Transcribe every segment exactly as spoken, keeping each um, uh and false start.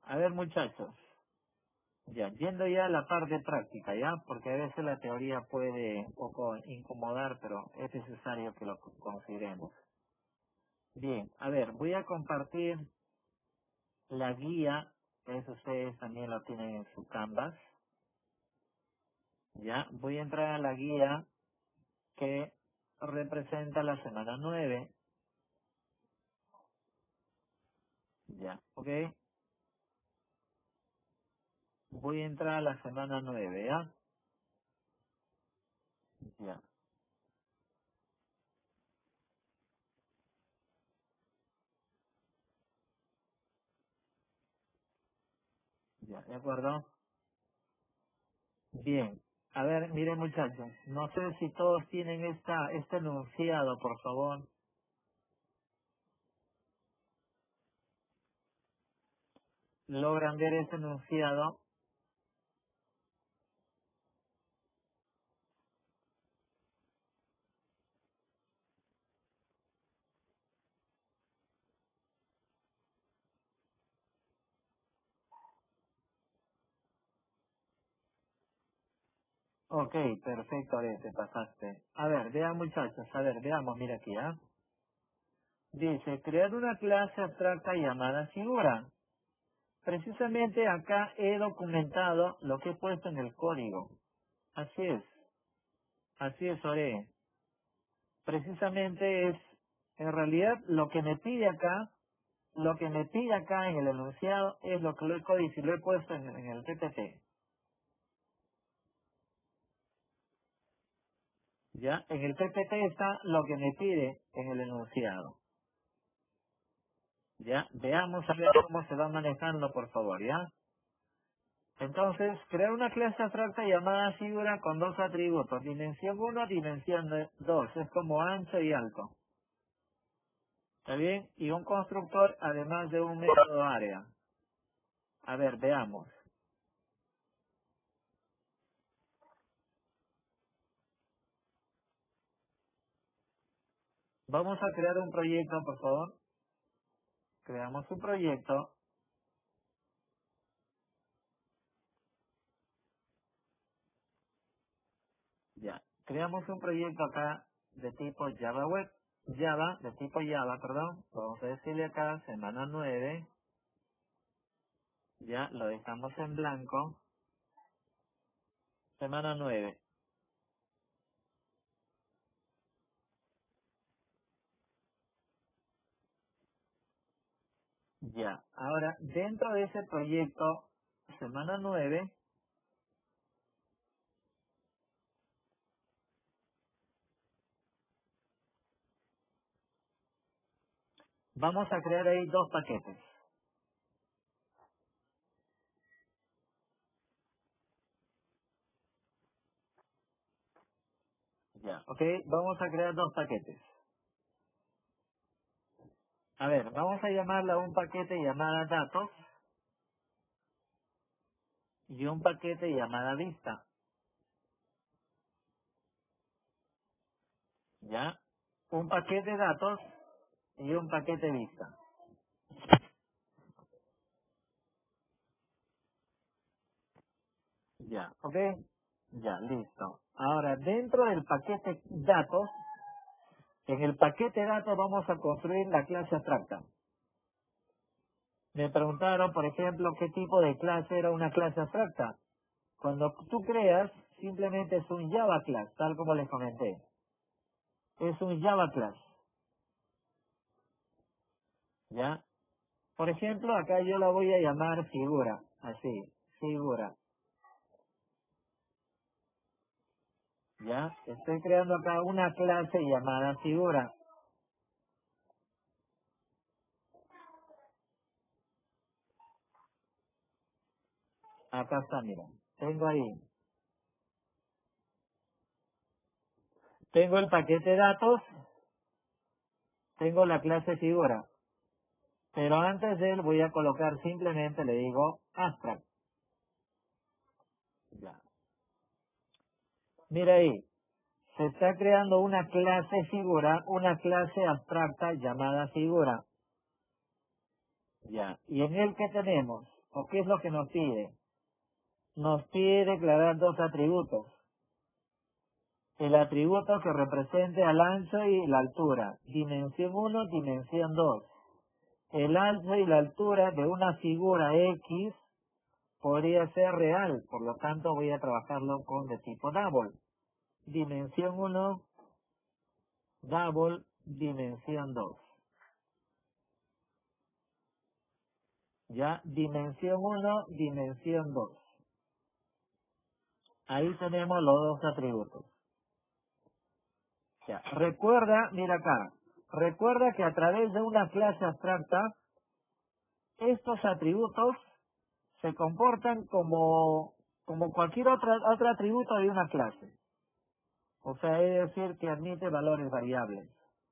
A ver, muchachos. Ya, yendo ya a la parte práctica, ¿ya? Porque a veces la teoría puede un poco incomodar, pero es necesario que lo consideremos. Bien, a ver, voy a compartir la guía, eso ustedes también lo tienen en su Canvas. Ya, voy a entrar a la guía que representa la semana nueve. Ya, ok. Voy a entrar a la semana nueve, ¿ya? Ya, ya, ¿de acuerdo? Bien. A ver, miren muchachos, no sé si todos tienen esta, este enunciado, por favor. ¿Logran ver este enunciado? Ok, perfecto, Are, te pasaste. A ver, vean muchachos, a ver, veamos, mira aquí, ¿ah? Dice, crear una clase abstracta llamada figura. Precisamente acá he documentado lo que he puesto en el código. Así es, así es, Ore. Precisamente es, en realidad, lo que me pide acá, lo que me pide acá en el enunciado es lo que lo he codificado, lo he puesto en, en el P P T. ¿Ya? En el P P T está lo que me pide en el enunciado. ¿Ya? Veamos a ver cómo se va manejando, por favor, ¿ya? Entonces, crear una clase abstracta llamada figura con dos atributos, dimensión uno, dimensión dos, es como ancho y alto. ¿Está bien? Y un constructor además de un método área. A ver, veamos. Vamos a crear un proyecto, por favor. Creamos un proyecto. Ya. Creamos un proyecto acá de tipo Java Web. Java, de tipo Java, perdón. Vamos a decirle acá semana nueve. Ya, lo dejamos en blanco. Semana nueve. Ya. Ahora, dentro de ese proyecto, semana nueve, vamos a crear ahí dos paquetes. Ya. Ok, vamos a crear dos paquetes. A ver, vamos a llamarle a un paquete llamada datos y un paquete llamada vista. ¿Ya? Un paquete datos y un paquete vista. Ya, ¿ok? Ya, listo. Ahora, dentro del paquete datos, en el paquete datos vamos a construir la clase abstracta. Me preguntaron, por ejemplo, qué tipo de clase era una clase abstracta. Cuando tú creas, simplemente es un Java class, tal como les comenté. Es un Java class, ¿ya? Por ejemplo, acá yo la voy a llamar figura, así, figura, ¿ya? Estoy creando acá una clase llamada figura. Acá está, mira. Tengo ahí. Tengo el paquete datos, tengo la clase figura. Pero antes de él voy a colocar simplemente, le digo, abstract. Ya. Mira ahí. Se está creando una clase figura, una clase abstracta llamada figura. Ya. ¿Y en el que tenemos? ¿O qué es lo que nos pide? Nos pide declarar dos atributos. El atributo que represente al ancho y la altura. Dimensión uno, dimensión dos. El ancho y la altura de una figura X podría ser real, por lo tanto voy a trabajarlo con de tipo double. Dimensión uno, double, dimensión dos. Ya, dimensión uno, dimensión dos. Ahí tenemos los dos atributos. Ya, recuerda, mira acá, recuerda que a través de una clase abstracta, estos atributos se comportan como, como cualquier otro, otro atributo de una clase. O sea, es decir, que admite valores variables.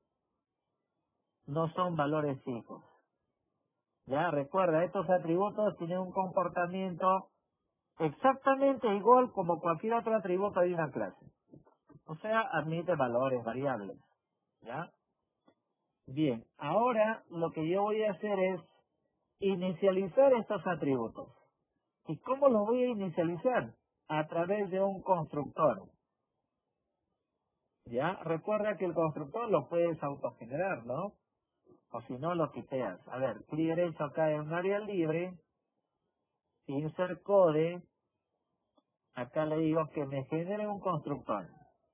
No son valores fijos. Ya, recuerda, estos atributos tienen un comportamiento exactamente igual como cualquier otro atributo de una clase. O sea, admite valores variables. ¿Ya? Bien, ahora lo que yo voy a hacer es inicializar estos atributos. ¿Y cómo los voy a inicializar? A través de un constructor. ¿Ya? Recuerda que el constructor lo puedes autogenerar, ¿no? O si no, lo quiteas. A ver, clic derecho acá en un área libre, insert code, acá le digo que me genere un constructor.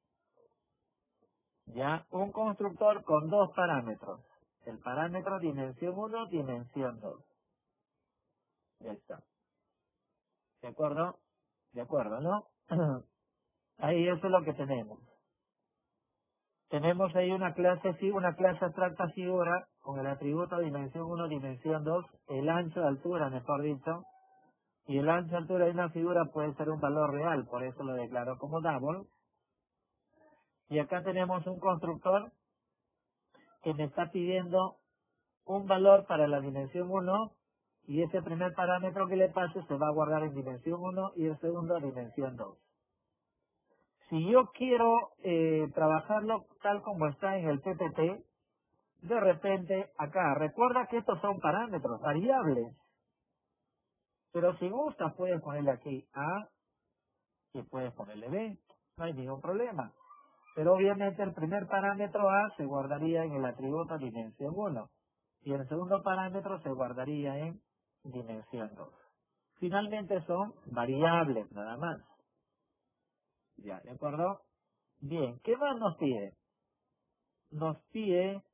Ya, un constructor con dos parámetros. El parámetro dimensión uno, dimensión dos. Ya está. ¿De acuerdo? De acuerdo, ¿no? Ahí eso es lo que tenemos. Tenemos ahí una clase, sí, una clase abstracta figura con el atributo dimensión uno, dimensión dos, el ancho de altura, mejor dicho. Y el ancho de altura de una figura puede ser un valor real, por eso lo declaro como double. Y acá tenemos un constructor que me está pidiendo un valor para la dimensión uno y ese primer parámetro que le pase se va a guardar en dimensión uno y el segundo en dimensión dos. Si yo quiero eh, trabajarlo tal como está en el P P T, de repente acá, recuerda que estos son parámetros, variables, pero si gustas puedes ponerle aquí A y puedes ponerle B, no hay ningún problema. Pero obviamente el primer parámetro A se guardaría en el atributo dimensión uno y el segundo parámetro se guardaría en dimensión dos. Finalmente son variables nada más. Ya, ¿de acuerdo? Bien, ¿qué más nos pide? Nos pide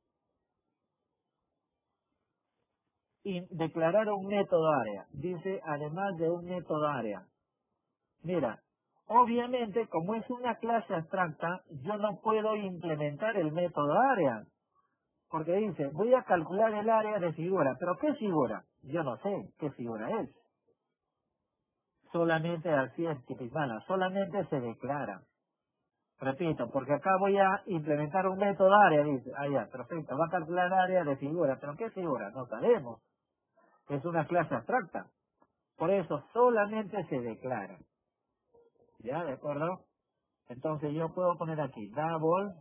in- declarar un método área. Dice, además de un método área. Mira, obviamente, como es una clase abstracta, yo no puedo implementar el método área. Porque dice, voy a calcular el área de figura. ¿Pero qué figura? Yo no sé qué figura es. Solamente así es, Tipimana, solamente se declara. Repito, porque acá voy a implementar un método área, dice. Ah, ya, perfecto, va a calcular área de figura. ¿Pero qué figura? No sabemos. Es una clase abstracta. Por eso solamente se declara. ¿Ya? ¿De acuerdo? Entonces yo puedo poner aquí, double.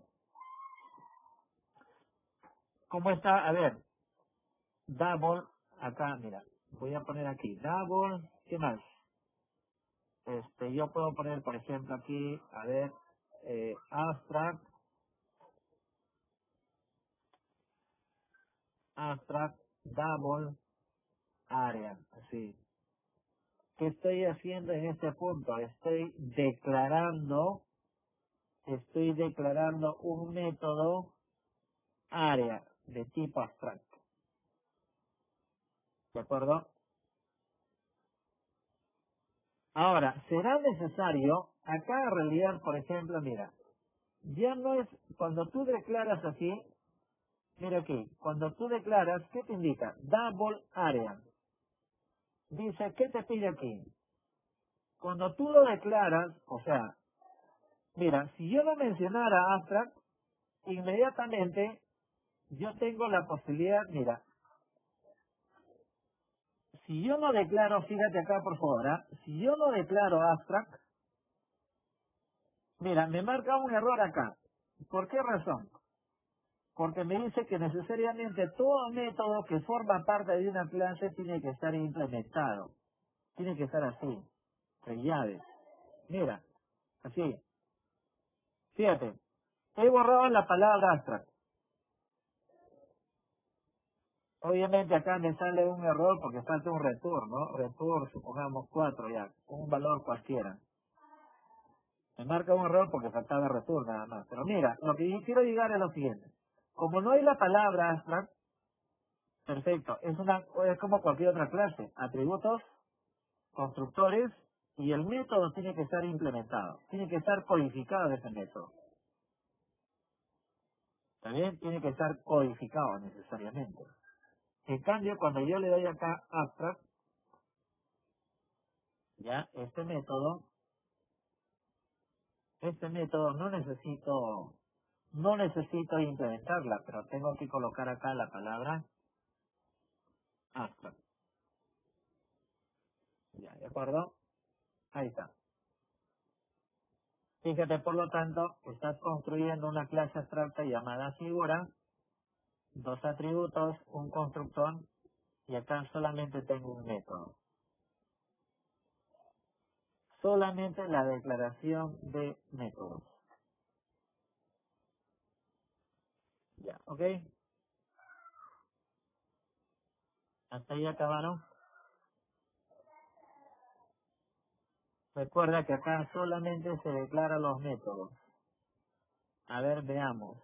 ¿Cómo está? A ver, double, acá, mira, voy a poner aquí, double, ¿qué más? Este, yo puedo poner, por ejemplo, aquí, a ver, eh, abstract, abstract, double, área, así. ¿Qué estoy haciendo en este punto? Estoy declarando, estoy declarando un método área de tipo abstracto. ¿De acuerdo? Ahora, será necesario, acá en realidad, por ejemplo, mira, ya no es, cuando tú declaras así, mira aquí, cuando tú declaras, ¿qué te indica? Double area. Dice, ¿qué te pide aquí? Cuando tú lo declaras, o sea, mira, si yo no mencionara abstract, inmediatamente yo tengo la posibilidad, mira, si yo no declaro, fíjate acá por favor, ¿ah? Si yo no declaro abstract, mira, me marca un error acá. ¿Por qué razón? Porque me dice que necesariamente todo método que forma parte de una clase tiene que estar implementado. Tiene que estar así, tres llaves. Mira, así. Fíjate, he borrado la palabra abstract. Obviamente acá me sale un error porque falta un return, ¿no? Return, supongamos cuatro ya, un valor cualquiera. Me marca un error porque faltaba return nada más. Pero mira, lo que yo quiero llegar es lo siguiente. Como no hay la palabra abstract, perfecto, es una es como cualquier otra clase. Atributos, constructores, y el método tiene que estar implementado. Tiene que estar codificado ese método. También tiene que estar codificado necesariamente. En cambio, cuando yo le doy acá abstract, ya, este método, este método no necesito, no necesito implementarla, pero tengo que colocar acá la palabra abstract. Ya, ¿de acuerdo? Ahí está. Fíjate, por lo tanto, estás construyendo una clase abstracta llamada figura, dos atributos, un constructor, y acá solamente tengo un método. Solamente la declaración de métodos. Ya, ¿ok? Hasta ahí acabaron. Recuerda que acá solamente se declaran los métodos. A ver, veamos.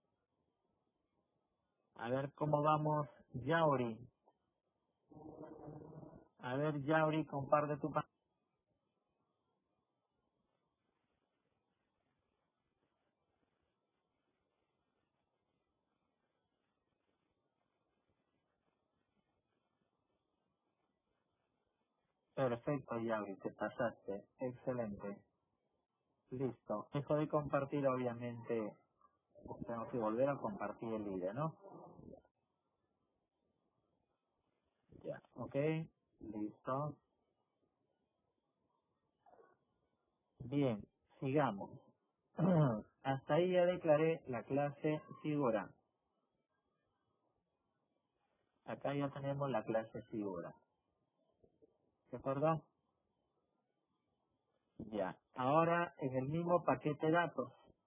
A ver cómo vamos, Yauri. A ver, Yauri, comparte tu pantalla. Perfecto, Yauri, te pasaste. Excelente. Listo. Dejo de compartir, obviamente. Tengo que volver a compartir el I D E, ¿no? Ya, ok. Listo. Bien, sigamos. Hasta ahí ya declaré la clase figura. Acá ya tenemos la clase figura. ¿De acuerdo? Ya. Ahora en el mismo paquete datos.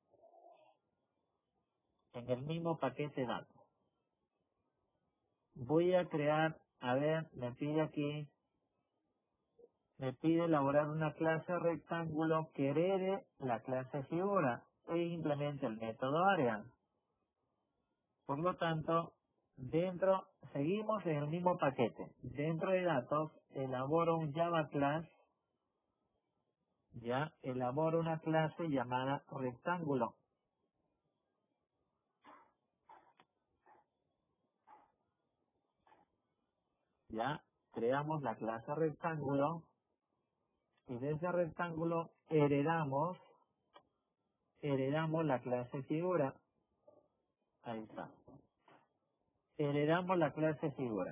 En el mismo paquete datos. Voy a crear, a ver, me pide aquí, me pide elaborar una clase rectángulo que herede la clase figura e implemente el método área. Por lo tanto, dentro, seguimos en el mismo paquete. Dentro de datos, elaboro un Java class, ya, elaboro una clase llamada rectángulo. Ya, creamos la clase rectángulo y de ese rectángulo heredamos, heredamos la clase figura. Ahí está. Heredamos la clase figura.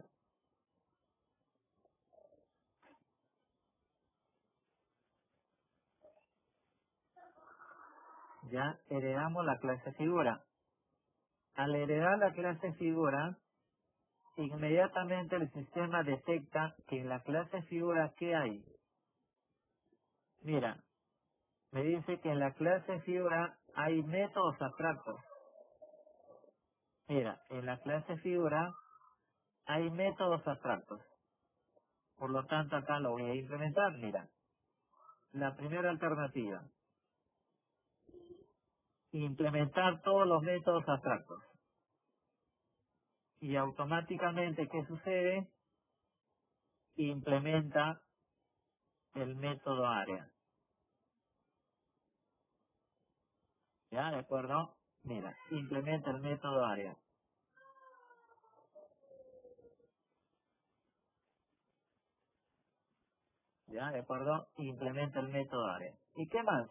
Ya, heredamos la clase figura. Al heredar la clase figura, inmediatamente el sistema detecta que en la clase figura, ¿qué hay? Mira, me dice que en la clase figura hay métodos abstractos. Mira, en la clase figura hay métodos abstractos. Por lo tanto, acá lo voy a implementar. Mira, la primera alternativa, implementar todos los métodos abstractos. Y automáticamente, ¿qué sucede? Implementa el método área. ¿Ya? ¿De acuerdo? Mira, implementa el método área. ¿Ya? ¿De acuerdo? Implementa el método área. ¿Y qué más?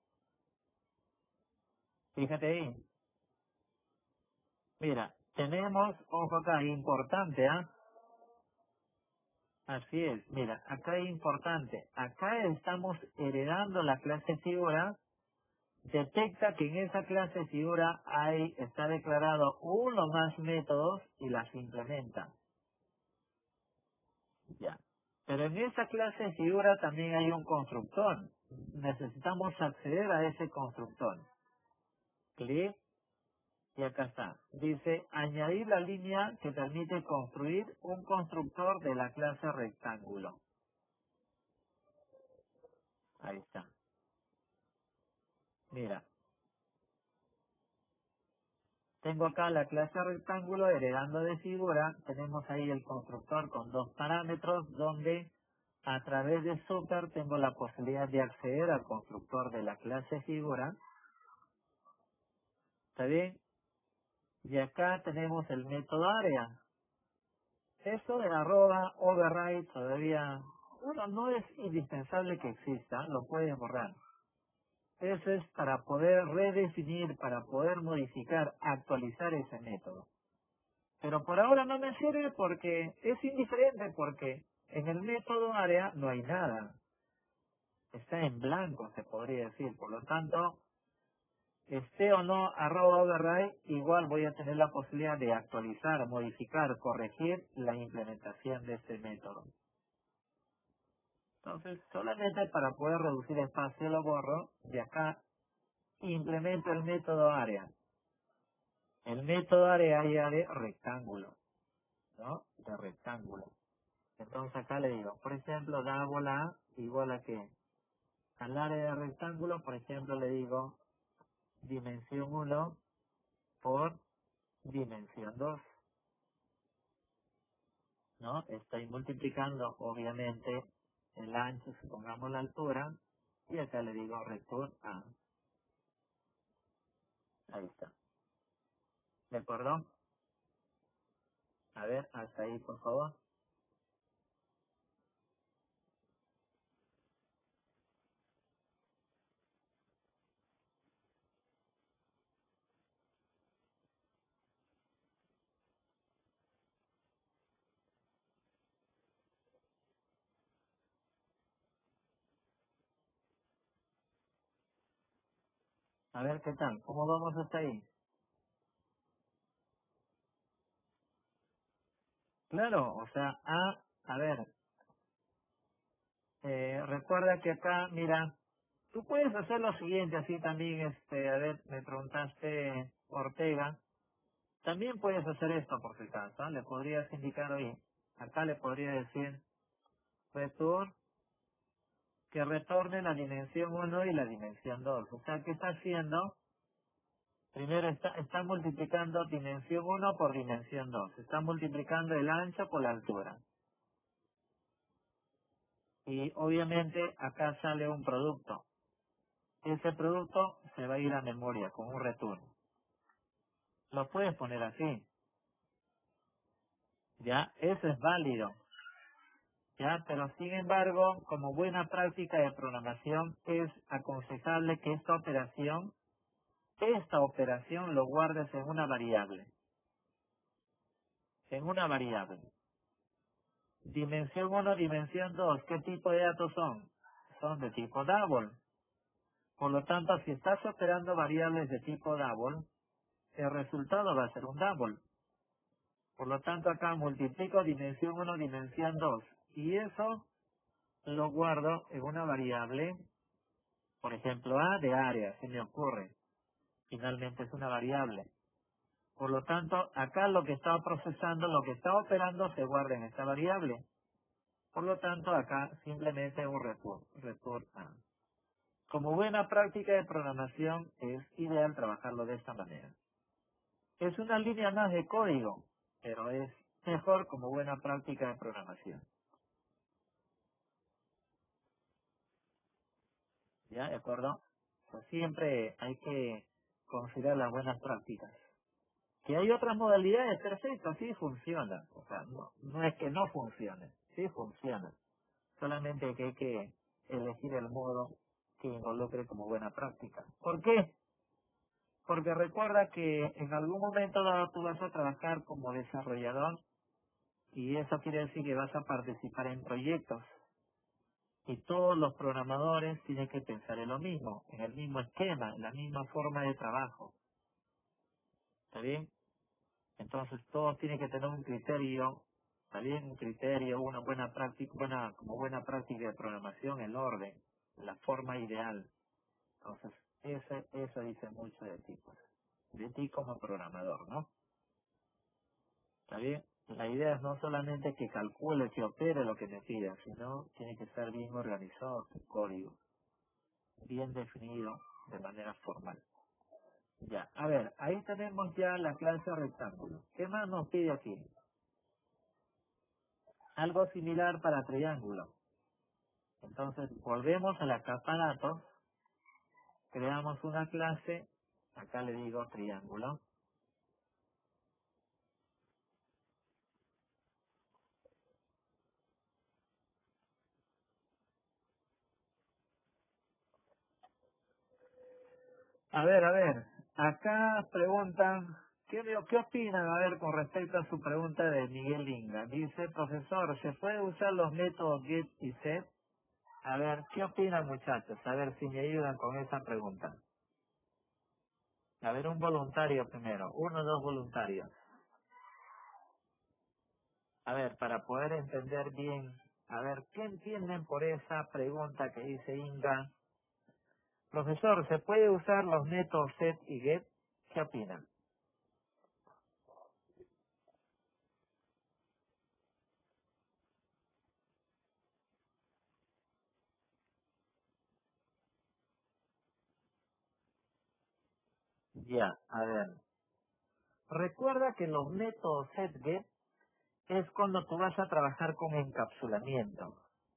Fíjate ahí. Mira, tenemos, ojo acá, importante, ¿ah? Así es, mira, acá es importante. Acá estamos heredando la clase figura. Detecta que en esa clase figura hay, está declarado uno más métodos y las implementa. Ya. Pero en esa clase de figura también hay un constructor. Necesitamos acceder a ese constructor. Clic y acá está. Dice añadir la línea que permite construir un constructor de la clase rectángulo. Ahí está. Mira. Tengo acá la clase rectángulo heredando de figura. Tenemos ahí el constructor con dos parámetros donde a través de super tengo la posibilidad de acceder al constructor de la clase figura. ¿Está bien? Y acá tenemos el método área. Eso de arroba override todavía, bueno, no es indispensable que exista, lo puedes borrar. Eso es para poder redefinir, para poder modificar, actualizar ese método. Pero por ahora no me sirve porque es indiferente, porque en el método área no hay nada. Está en blanco, se podría decir. Por lo tanto, esté o no arroba override, igual voy a tener la posibilidad de actualizar, modificar, corregir la implementación de este método. Entonces, solamente para poder reducir espacio lo borro, y acá implemento el método área. El método área ya de rectángulo, ¿no? De rectángulo. Entonces acá le digo, por ejemplo, double A igual a que al área de rectángulo, por ejemplo, le digo dimensión uno por dimensión dos, ¿no? Estoy multiplicando, obviamente, el ancho, supongamos la altura, y acá le digo return A. Ahí está. ¿De acuerdo? A ver, hasta ahí, por favor. A ver, ¿qué tal? ¿Cómo vamos hasta ahí? Claro, o sea, A, a ver, eh, recuerda que acá, mira, tú puedes hacer lo siguiente, así también, este, a ver, me preguntaste, Ortega, también puedes hacer esto por si acaso, ¿eh? Le podrías indicar, oye, acá le podría decir, return, que retorne la dimensión uno y la dimensión dos. O sea, ¿qué está haciendo? Primero está, está multiplicando dimensión uno por dimensión dos. Está multiplicando el ancho por la altura. Y obviamente acá sale un producto. Ese producto se va a ir a memoria con un return. Lo puedes poner así. Ya, eso es válido. Ya, pero sin embargo, como buena práctica de programación, es aconsejable que esta operación, esta operación lo guardes en una variable. En una variable. Dimensión uno, dimensión dos, ¿qué tipo de datos son? Son de tipo double. Por lo tanto, si estás operando variables de tipo double, el resultado va a ser un double. Por lo tanto, acá multiplico dimensión uno, dimensión dos. Y eso lo guardo en una variable, por ejemplo, A de área, se me ocurre. Finalmente es una variable. Por lo tanto, acá lo que está procesando, lo que está operando, se guarda en esta variable. Por lo tanto, acá simplemente un return, return A. Como buena práctica de programación, es ideal trabajarlo de esta manera. Es una línea más de código, pero es mejor como buena práctica de programación. ¿Ya? ¿De acuerdo? Pues siempre hay que considerar las buenas prácticas. Que hay otras modalidades, perfecto, sí funciona. O sea, no, no es que no funcione, sí funciona. Solamente que hay que elegir el modo que involucre como buena práctica. ¿Por qué? Porque recuerda que en algún momento dado tú vas a trabajar como desarrollador y eso quiere decir que vas a participar en proyectos. Y todos los programadores tienen que pensar en lo mismo, en el mismo esquema, en la misma forma de trabajo. ¿Está bien? Entonces todos tienen que tener un criterio Está bien, un criterio, una buena práctica, buena, como buena práctica de programación, el orden, la forma ideal. Entonces, ese, eso dice mucho de ti, pues, de ti como programador, ¿no? ¿Está bien? La idea es no solamente que calcule, que opere lo que me pida, sino tiene que estar bien organizado tu código, bien definido de manera formal. Ya, a ver, ahí tenemos ya la clase rectángulo. ¿Qué más nos pide aquí? Algo similar para triángulo. Entonces, volvemos a la capa datos, creamos una clase, acá le digo triángulo. A ver, a ver, acá preguntan, ¿qué, ¿qué opinan, a ver, con respecto a su pregunta de Miguel Inga? Dice, profesor, ¿se puede usar los métodos get y set? A ver, ¿qué opinan, muchachos? A ver si me ayudan con esa pregunta. A ver, un voluntario primero, uno o dos voluntarios. A ver, para poder entender bien, a ver, ¿qué entienden por esa pregunta que dice Inga? Profesor, ¿se puede usar los métodos set y get? ¿Qué opinan? Ya, a ver. Recuerda que los métodos set get es cuando tú vas a trabajar con encapsulamiento.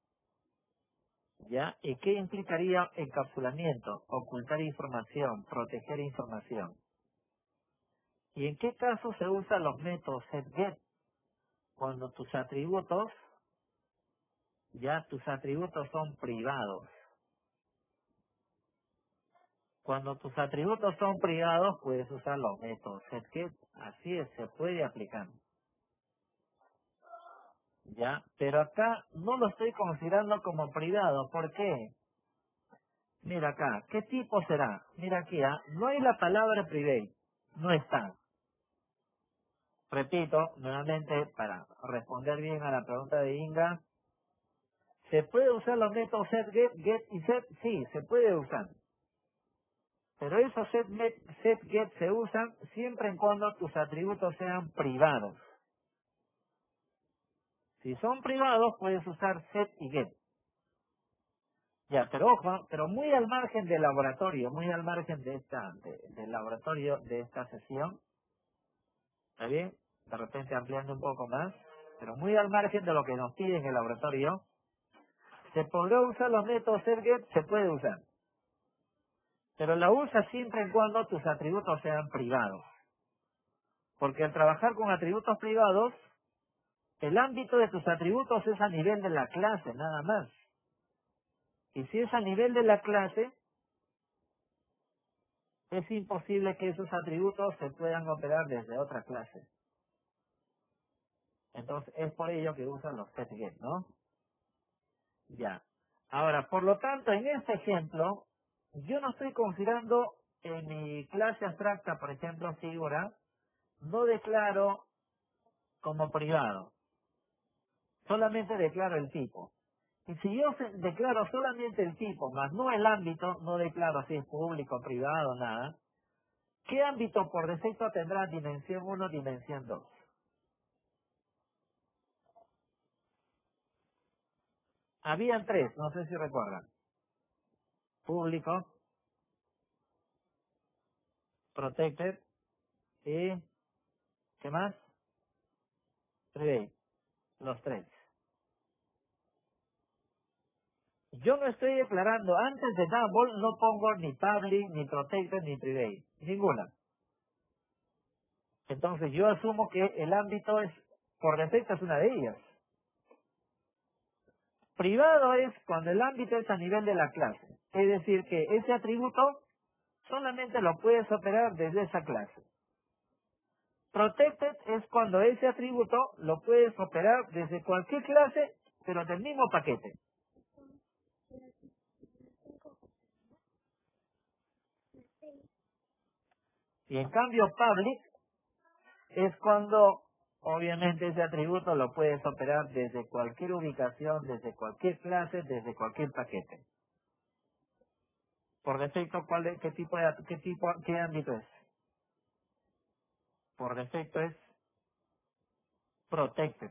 ¿Ya? ¿Y qué implicaría encapsulamiento? Ocultar información, proteger información. ¿Y en qué caso se usan los métodos set get? Cuando tus atributos, ya tus atributos son privados. Cuando tus atributos son privados, puedes usar los métodos set get. Así es, se puede aplicar. ¿Ya? Pero acá no lo estoy considerando como privado. ¿Por qué? Mira acá, ¿qué tipo será? Mira aquí, ¿ah? No hay la palabra private, no está. Repito, nuevamente, para responder bien a la pregunta de Inga, ¿se puede usar los métodos set, get, get y set? Sí, se puede usar. Pero esos set, met, set, get se usan siempre y cuando tus atributos sean privados. Si son privados, puedes usar set y get. Ya, pero ojo, pero muy al margen del laboratorio, muy al margen de esta, de- del laboratorio de esta sesión, ¿está bien? De repente ampliando un poco más, pero muy al margen de lo que nos pide en el laboratorio, ¿se podrá usar los métodos set-get? Se puede usar. Pero la usa siempre y cuando tus atributos sean privados. Porque al trabajar con atributos privados, el ámbito de tus atributos es a nivel de la clase, nada más. Y si es a nivel de la clase, es imposible que esos atributos se puedan operar desde otra clase. Entonces, es por ello que usan los set-get, ¿no? Ya. Ahora, por lo tanto, en este ejemplo, yo no estoy considerando en mi clase abstracta, por ejemplo, figura, no declaro como privado, solamente declaro el tipo. Y si yo se- declaro solamente el tipo, más no el ámbito, no declaro si es público, privado, nada, ¿qué ámbito por defecto tendrá dimensión uno, dimensión dos? Habían tres, no sé si recuerdan. Público, protected y, ¿qué más? Private, los tres. Yo no estoy declarando, antes de Double no pongo ni public, ni protected, ni private, ninguna. Entonces yo asumo que el ámbito es, por defecto es una de ellas. Privado es cuando el ámbito es a nivel de la clase. Es decir, que ese atributo solamente lo puedes operar desde esa clase. Protected es cuando ese atributo lo puedes operar desde cualquier clase, pero del mismo paquete. Y en cambio public es cuando Obviamente ese atributo lo puedes operar desde cualquier ubicación, desde cualquier clase, desde cualquier paquete. Por defecto, ¿cuál es, qué tipo de, qué tipo, qué ámbito es? Por defecto es protected.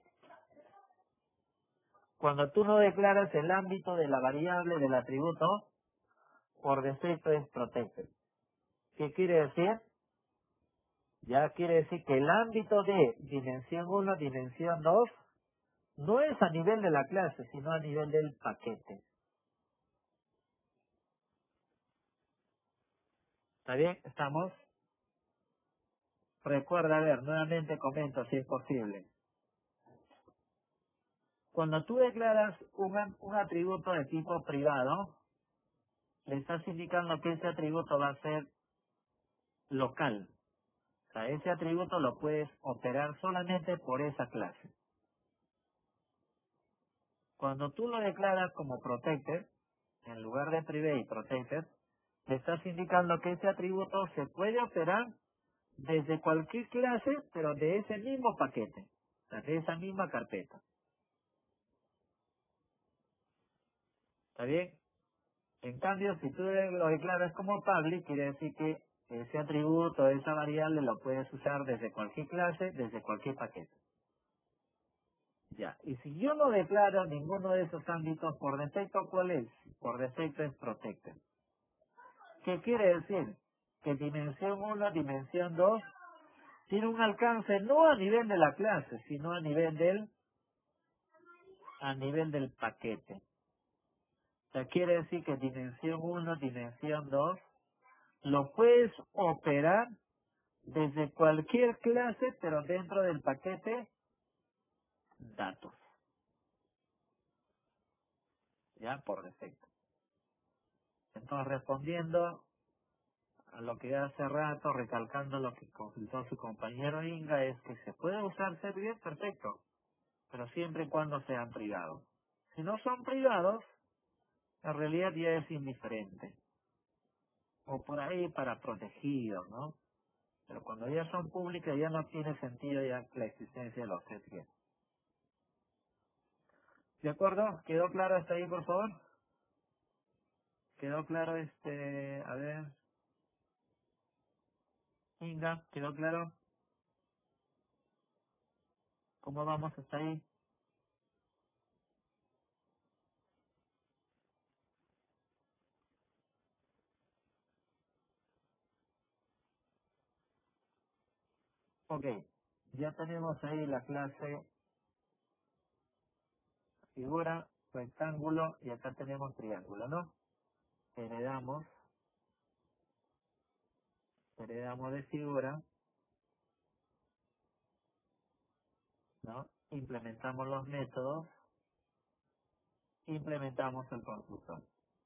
Cuando tú no declaras el ámbito de la variable del atributo, por defecto es protected. ¿Qué quiere decir? Ya quiere decir que el ámbito de dimensión uno, dimensión dos, no es a nivel de la clase, sino a nivel del paquete. ¿Está bien? ¿Estamos? Recuerda, a ver, nuevamente comento si es posible. Cuando tú declaras un, un atributo de tipo privado, le estás indicando que ese atributo va a ser local. O sea, ese atributo lo puedes operar solamente por esa clase. Cuando tú lo declaras como protected, en lugar de private y protected, le estás indicando que ese atributo se puede operar desde cualquier clase, pero de ese mismo paquete, o sea, de esa misma carpeta. ¿Está bien? En cambio, si tú lo declaras como public, quiere decir que ese atributo, esa variable, lo puedes usar desde cualquier clase, desde cualquier paquete. Ya. Y si yo no declaro ninguno de esos ámbitos, por defecto, ¿cuál es? Por defecto es protected. ¿Qué quiere decir? Que dimensión uno, dimensión dos, tiene un alcance no a nivel de la clase, sino a nivel del, a nivel del paquete. O sea, quiere decir que dimensión uno, dimensión dos, lo puedes operar desde cualquier clase, pero dentro del paquete datos, ya por defecto. Entonces, respondiendo a lo que hace rato, recalcando lo que consultó su compañero Inga, es que se puede usar servicios, perfecto, pero siempre y cuando sean privados. Si no son privados, en realidad ya es indiferente. O por ahí para protegidos, ¿no? Pero cuando ya son públicas ya no tiene sentido ya la existencia de los servicios. ¿De acuerdo? ¿Quedó claro hasta ahí, por favor? ¿Quedó claro este, a ver, Inga, quedó claro? ¿Cómo vamos hasta ahí? Ok, ya tenemos ahí la clase figura, rectángulo y acá tenemos triángulo, ¿no? Heredamos, heredamos de figura, ¿no? Implementamos los métodos, implementamos el constructor.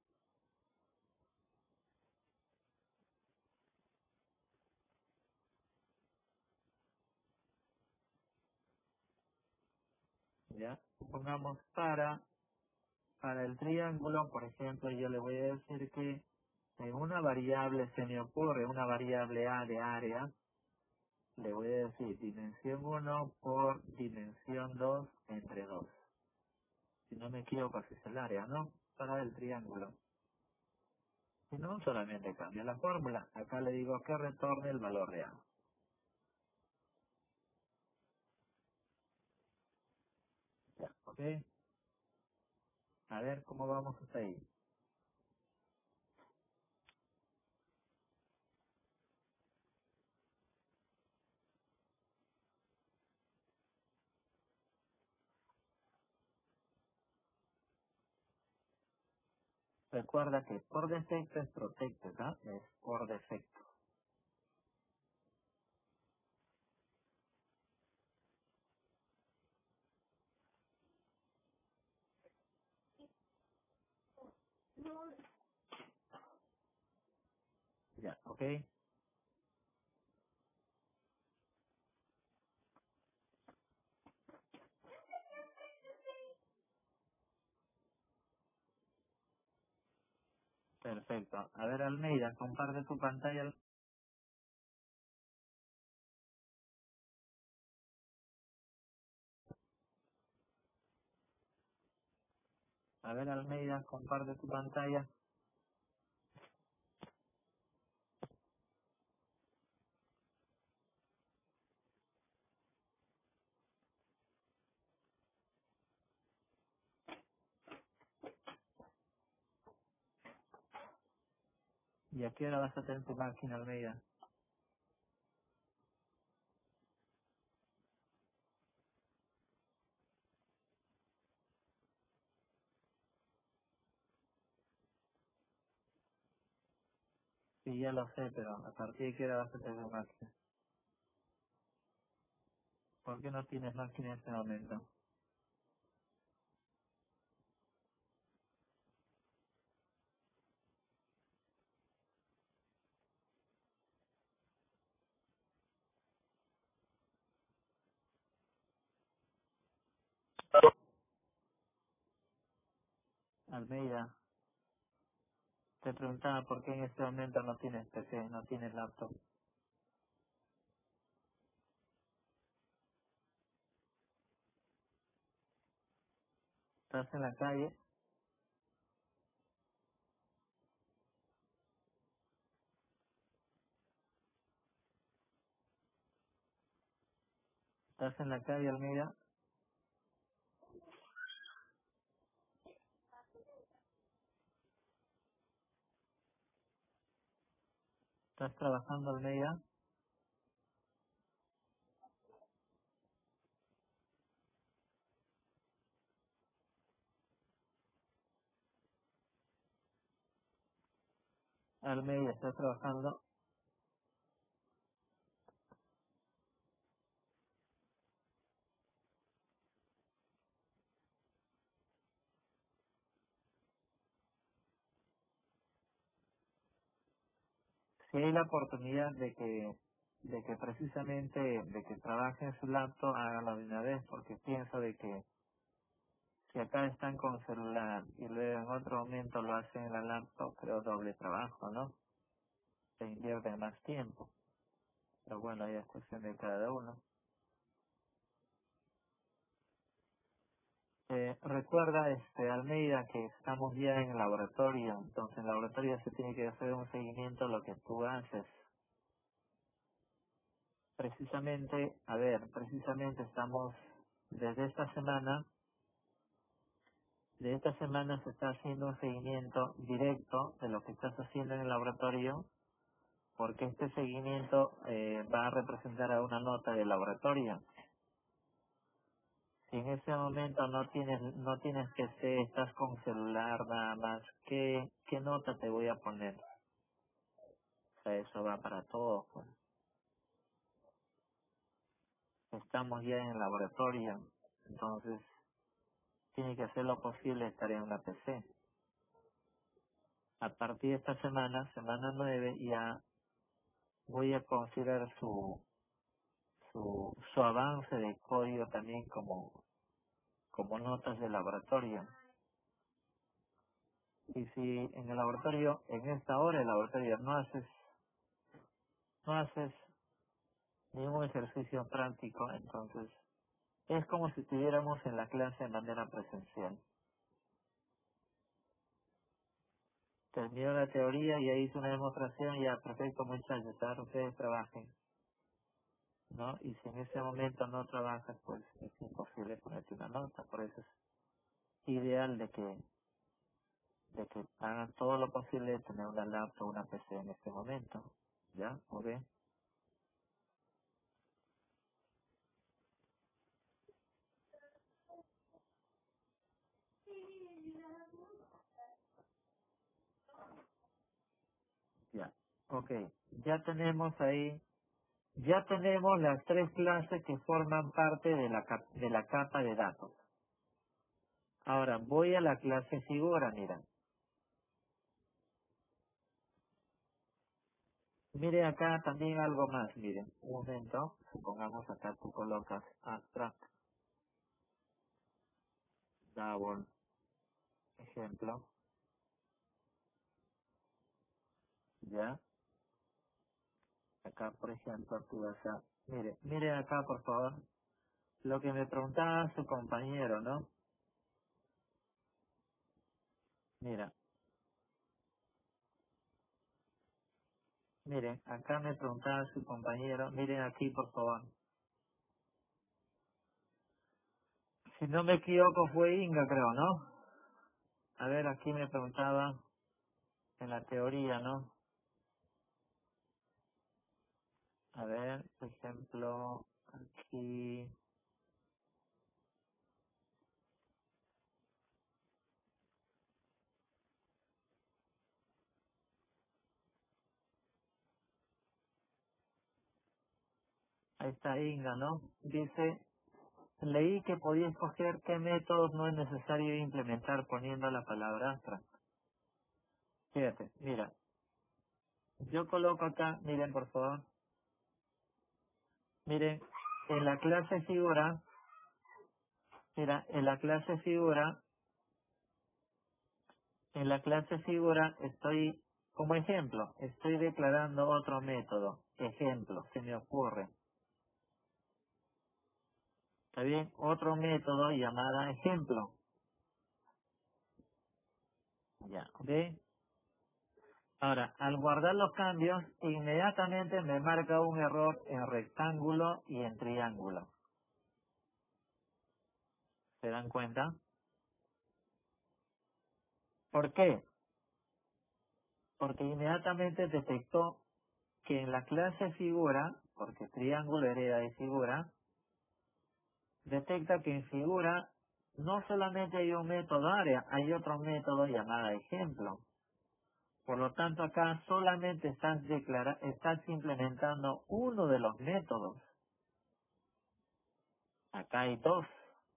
¿Ya? Supongamos para, para el triángulo, por ejemplo, yo le voy a decir que en una variable se me ocurre, una variable A de área, le voy a decir dimensión uno por dimensión dos entre dos. Si no me equivoco, así es el área, ¿no? Para el triángulo. Si no, solamente cambia la fórmula. Acá le digo que retorne el valor de A. Ya, ¿ok? A ver cómo vamos hasta ahí. Recuerda que por defecto es protected, ¿ah? Es por defecto. Ya, ¿ok? Perfecto. A ver, Almeida, comparte tu pantalla. A ver, Almeida, comparte tu pantalla. ¿Y a qué hora vas a tener tu máquina, Almeida? Sí, ya lo sé, pero ¿a partir de qué hora vas a tener tu máquina? ¿Por qué no tienes máquina en este momento? Almeida, te preguntaba por qué en este momento no tienes P C, no tienes laptop. Estás en la calle, estás en la calle, Almeida, estás trabajando, Almeida, Almeida, estás trabajando, si hay la oportunidad de que de que precisamente de que trabaje en su laptop, hágalo de una vez, porque pienso de que si acá están con celular y luego en otro momento lo hacen en la laptop, creo doble trabajo, ¿no? Se invierte más tiempo, pero bueno, ya es cuestión de cada uno. Eh, recuerda, este, Almeida, que estamos ya en el laboratorio, entonces en el laboratorio se tiene que hacer un seguimiento a lo que tú haces. Precisamente, a ver, precisamente estamos desde esta semana, de esta semana se está haciendo un seguimiento directo de lo que estás haciendo en el laboratorio, porque este seguimiento eh, va a representar a una nota del laboratorio. Si en ese momento no tienes, no tienes que ser, estás con celular nada más, ¿qué, qué nota te voy a poner? O sea, eso va para todos, pues. Estamos ya en el laboratorio, entonces tiene que hacer lo posible estar en una P C. A partir de esta semana, semana nueve, ya voy a considerar su, su, su avance de código también como, como notas de laboratorio. Y si en el laboratorio, en esta hora el laboratorio no haces, no haces ningún ejercicio práctico, entonces es como si estuviéramos en la clase de manera presencial. Terminó la teoría, ya hizo una demostración, ya perfecto muchachos, ahora ustedes trabajen, ¿no? Y si en ese momento no trabajas, pues es imposible ponerte una nota, por eso es ideal de que de que hagan todo lo posible de tener una laptop, una P C en este momento, ¿ya? ¿Ok? Ya. Ok, ya tenemos ahí, ya tenemos las tres clases que forman parte de la, cap- de la capa de datos. Ahora voy a la clase figura, mira. Mire acá también algo más, miren. Un momento, supongamos acá tú colocas abstract, double, ejemplo, ya. Acá, por ejemplo, tú vas a, mire, mire acá, por favor, lo que me preguntaba su compañero, ¿no? Mira, miren, acá me preguntaba su compañero, miren aquí por favor. Si no me equivoco fue Inga, creo, ¿no? A ver, aquí me preguntaba en la teoría, ¿no? A ver, por ejemplo, aquí, ahí está Inga, ¿no? Dice, leí que podía escoger qué métodos no es necesario implementar poniendo la palabra Astra. Fíjate, mira, yo coloco acá, miren por favor, miren, en la clase figura, mira, en la clase figura, en la clase figura estoy, como ejemplo, estoy declarando otro método, ejemplo, se me ocurre. ¿Está bien? Otro método llamada ejemplo. Ya, ¿ok? Ahora, al guardar los cambios, inmediatamente me marca un error en rectángulo y en triángulo. ¿Se dan cuenta? ¿Por qué? Porque inmediatamente detectó que en la clase figura, porque triángulo hereda de figura, detecta que en figura no solamente hay un método área, hay otro método llamado ejemplo. Por lo tanto, acá solamente estás, declara estás implementando uno de los métodos. Acá hay dos.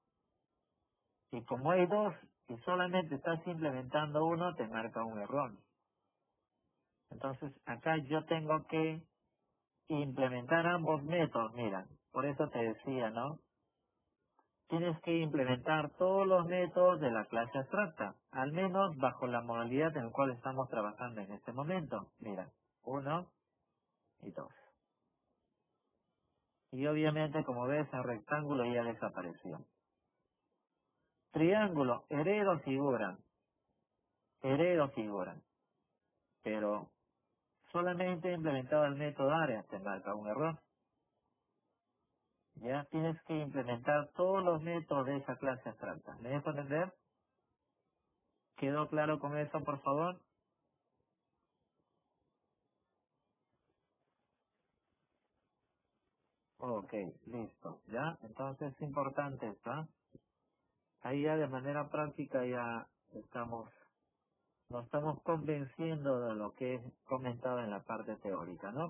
Y como hay dos y solamente estás implementando uno, te marca un error. Entonces, acá yo tengo que implementar ambos métodos. Mira, por eso te decía, ¿no? Tienes que implementar todos los métodos de la clase abstracta, al menos bajo la modalidad en la cual estamos trabajando en este momento. Mira, uno y dos. Y obviamente, como ves, el rectángulo ya desapareció. Triángulo, heredo figura, heredo figura, pero solamente he implementado el método área, te marca un error. Ya tienes que implementar todos los métodos de esa clase abstracta. ¿Me dejo entender? ¿Quedó claro con eso, por favor? Ok, listo. ¿Ya? Entonces es importante esto, ¿ah? Ahí ya de manera práctica ya estamos, nos estamos convenciendo de lo que he comentado en la parte teórica, ¿no?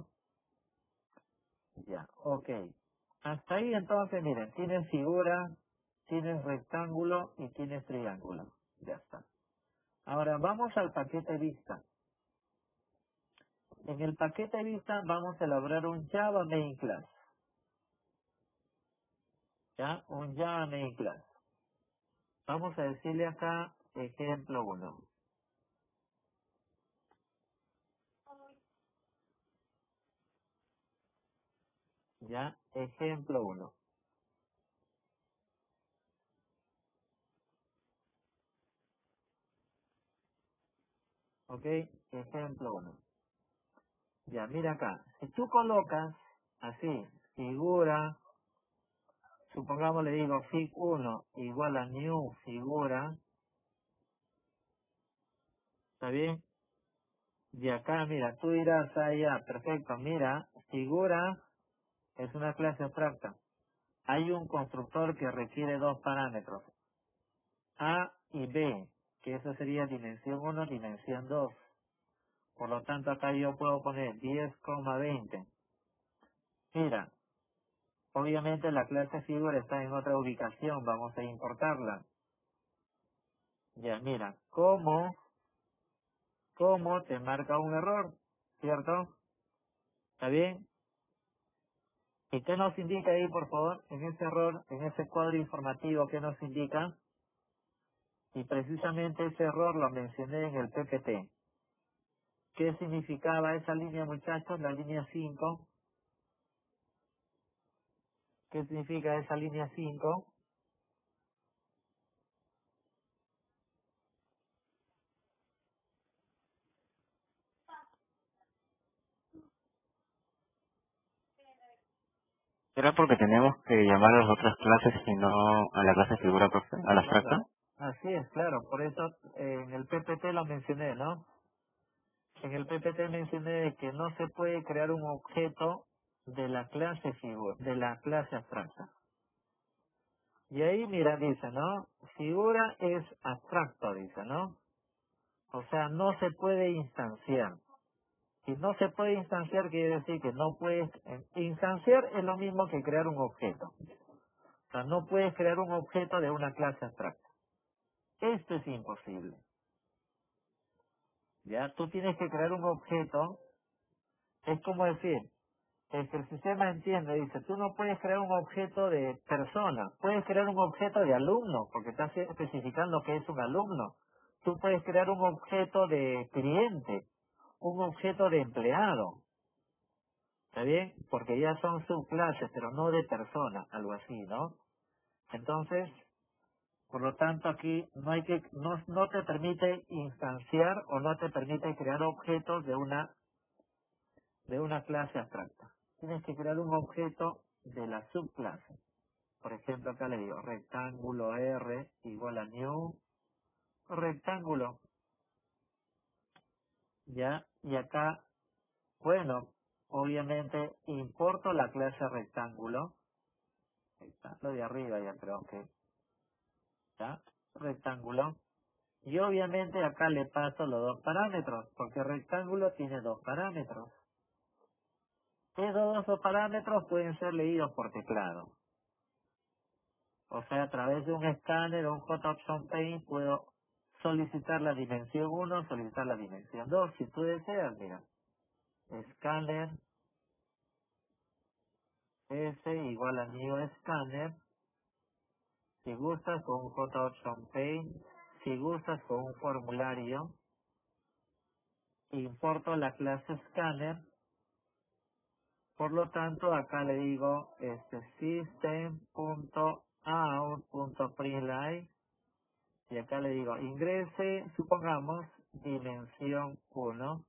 Ya, ok. Hasta ahí entonces, miren, tienes figura, tienes rectángulo y tienes triángulo. Ya está. Ahora vamos al paquete vista. En el paquete vista vamos a elaborar un Java Main Class. ¿Ya? Un Java Main Class. Vamos a decirle acá ejemplo uno. ¿Ya? Ejemplo uno. ¿Ok? Ejemplo uno. Ya, mira acá. Si tú colocas así, figura, supongamos le digo fig uno igual a new figura, ¿está bien? Y acá, mira, tú dirás allá, perfecto, mira, figura es una clase abstracta. Hay un constructor que requiere dos parámetros, A y B, que eso sería dimensión uno, dimensión dos. Por lo tanto, acá yo puedo poner diez coma veinte. Mira, obviamente la clase figura está en otra ubicación, vamos a importarla. Ya, mira, ¿cómo, cómo te marca un error? ¿Cierto? ¿Está bien? ¿Y qué nos indica ahí, por favor? En ese error, en ese cuadro informativo, ¿qué nos indica? Y precisamente ese error lo mencioné en el P P T. ¿Qué significaba esa línea, muchachos? La línea cinco. ¿Qué significa esa línea cinco? ¿Era porque tenemos que llamar a las otras clases y no a la clase figura, profe? ¿A la abstracta? Claro, así es, claro, por eso eh, en el P P T lo mencioné, ¿no? En el P P T mencioné que no se puede crear un objeto de la clase figura, de la clase abstracta. Y ahí, mira, dice, ¿no? Figura es abstracto, dice, ¿no? O sea, no se puede instanciar. Si no se puede instanciar, quiere decir que no puedes... eh, Instanciar es lo mismo que crear un objeto. O sea, no puedes crear un objeto de una clase abstracta. Esto es imposible. Ya, tú tienes que crear un objeto. Es como decir, es que el sistema entiende, dice, tú no puedes crear un objeto de persona, puedes crear un objeto de alumno, porque estás especificando que es un alumno. Tú puedes crear un objeto de cliente, un objeto de empleado, ¿está bien? Porque ya son subclases, pero no de persona, algo así, ¿no? Entonces, por lo tanto aquí no hay que, no, no te permite instanciar o no te permite crear objetos de una, de una clase abstracta. Tienes que crear un objeto de la subclase. Por ejemplo, acá le digo rectángulo R igual a new rectángulo, ¿ya? Y acá, bueno, obviamente importo la clase rectángulo, ahí está, lo de arriba ya creo que, ¿ya? Rectángulo. Y obviamente acá le paso los dos parámetros, porque rectángulo tiene dos parámetros. Esos dos parámetros pueden ser leídos por teclado. O sea, a través de un escáner o un J-Option Paint puedo solicitar la dimensión uno, solicitar la dimensión dos. Si tú deseas, mira, escáner S igual a new escáner. Si gustas con un J-Option Paint, si gustas con un formulario, importo la clase escáner. Por lo tanto, acá le digo este system.out.println y acá le digo ingrese, supongamos, dimensión uno,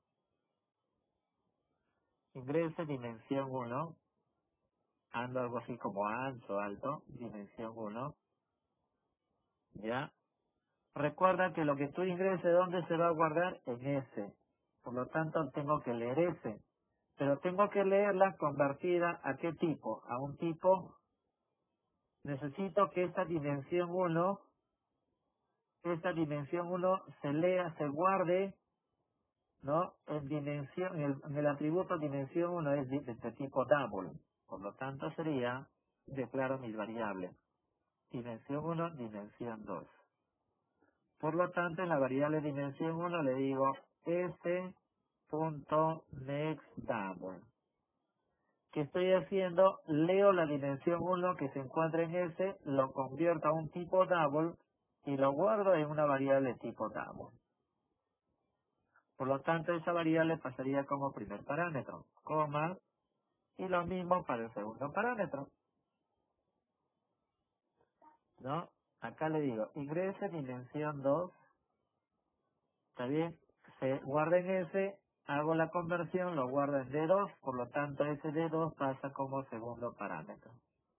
ingrese dimensión uno, ando algo así como ancho, alto, dimensión uno, ¿ya? Recuerda que lo que tú ingreses, ¿dónde se va a guardar? En S. Por lo tanto, tengo que leer S. Pero tengo que leerla convertida a qué tipo? A un tipo. Necesito que esta dimensión uno, esta dimensión uno se lea, se guarde, ¿no? En dimensión, en el, en el atributo dimensión uno es de, de tipo double. Por lo tanto sería, declaro mis variables. Dimensión uno, dimensión dos. Por lo tanto, en la variable dimensión uno le digo s.nextDouble. ¿Qué estoy haciendo? Leo la dimensión uno que se encuentra en S, lo convierto a un tipo double y lo guardo en una variable tipo double. Por lo tanto, esa variable pasaría como primer parámetro, coma, y lo mismo para el segundo parámetro, ¿no? Acá le digo, ingrese dimensión dos, ¿está bien? Se guarda en S, hago la conversión, lo guardo en D dos, por lo tanto ese D dos pasa como segundo parámetro.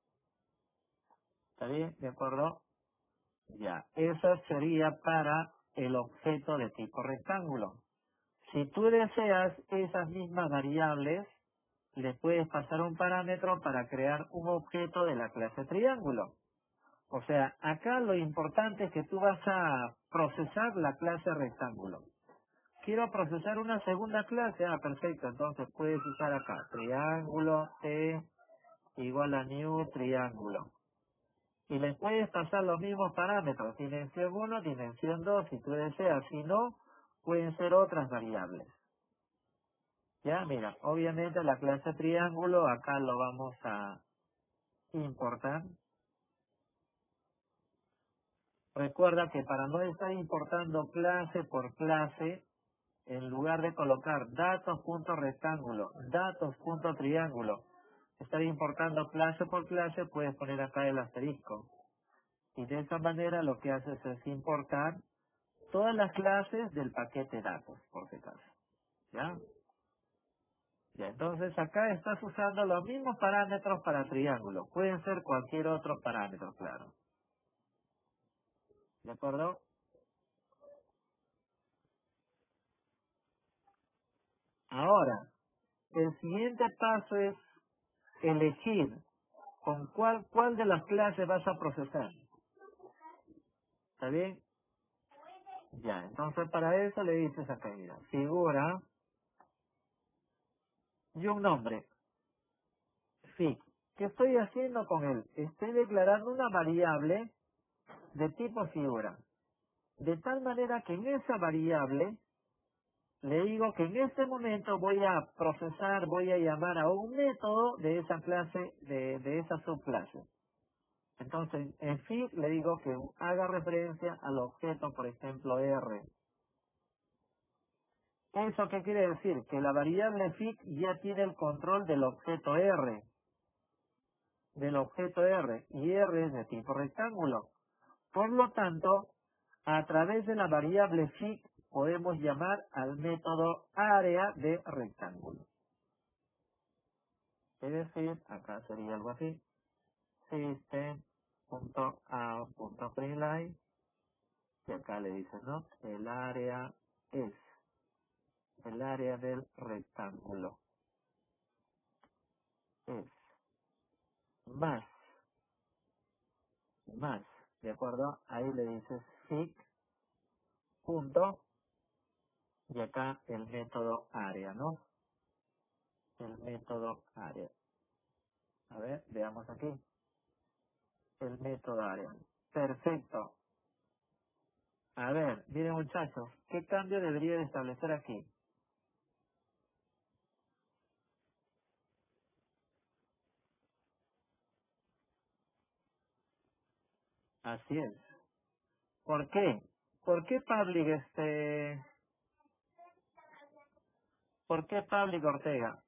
¿Está bien? ¿De acuerdo? Ya, eso sería para el objeto de tipo rectángulo. Si tú deseas esas mismas variables, le puedes pasar un parámetro para crear un objeto de la clase triángulo. O sea, acá lo importante es que tú vas a procesar la clase rectángulo. Quiero procesar una segunda clase, ah, perfecto, entonces puedes usar acá, triángulo T igual a new triángulo. Y les puedes pasar los mismos parámetros, dimensión uno, dimensión dos, si tú deseas. Si no, pueden ser otras variables. Ya, mira, obviamente la clase triángulo acá lo vamos a importar. Recuerda que para no estar importando clase por clase, en lugar de colocar datos.rectángulo, datos.triángulo, estar importando clase por clase, puedes poner acá el asterisco. Y de esa manera lo que haces es importar todas las clases del paquete datos, por si acaso. ¿Ya? Ya, entonces acá estás usando los mismos parámetros para triángulo. Pueden ser cualquier otro parámetro, claro. ¿De acuerdo? Ahora, el siguiente paso es elegir con cuál, cuál de las clases vas a procesar. ¿Está bien? Ya, entonces para eso le dices acá, mira, figura y un nombre. Sí. ¿Qué estoy haciendo con él? Estoy declarando una variable de tipo figura. De tal manera que en esa variable le digo que en este momento voy a procesar, voy a llamar a un método de esa clase, de, de esa subclase. Entonces, en fig le digo que haga referencia al objeto, por ejemplo, R. ¿Eso qué quiere decir? Que la variable fig ya tiene el control del objeto R, del objeto R, y R es de tipo rectángulo. Por lo tanto, a través de la variable fig podemos llamar al método área de rectángulo. Es decir, acá sería algo así, system.out.println, y acá le dice, ¿no? El área es el área del rectángulo, es más, más, ¿de acuerdo? Ahí le dices fig, punto, y acá el método área, ¿no? El método área. A ver, veamos aquí. El método área. Perfecto. A ver, miren muchachos, ¿qué cambio debería de establecer aquí? Así es. ¿Por qué? ¿Por qué public este, por qué public Ortega?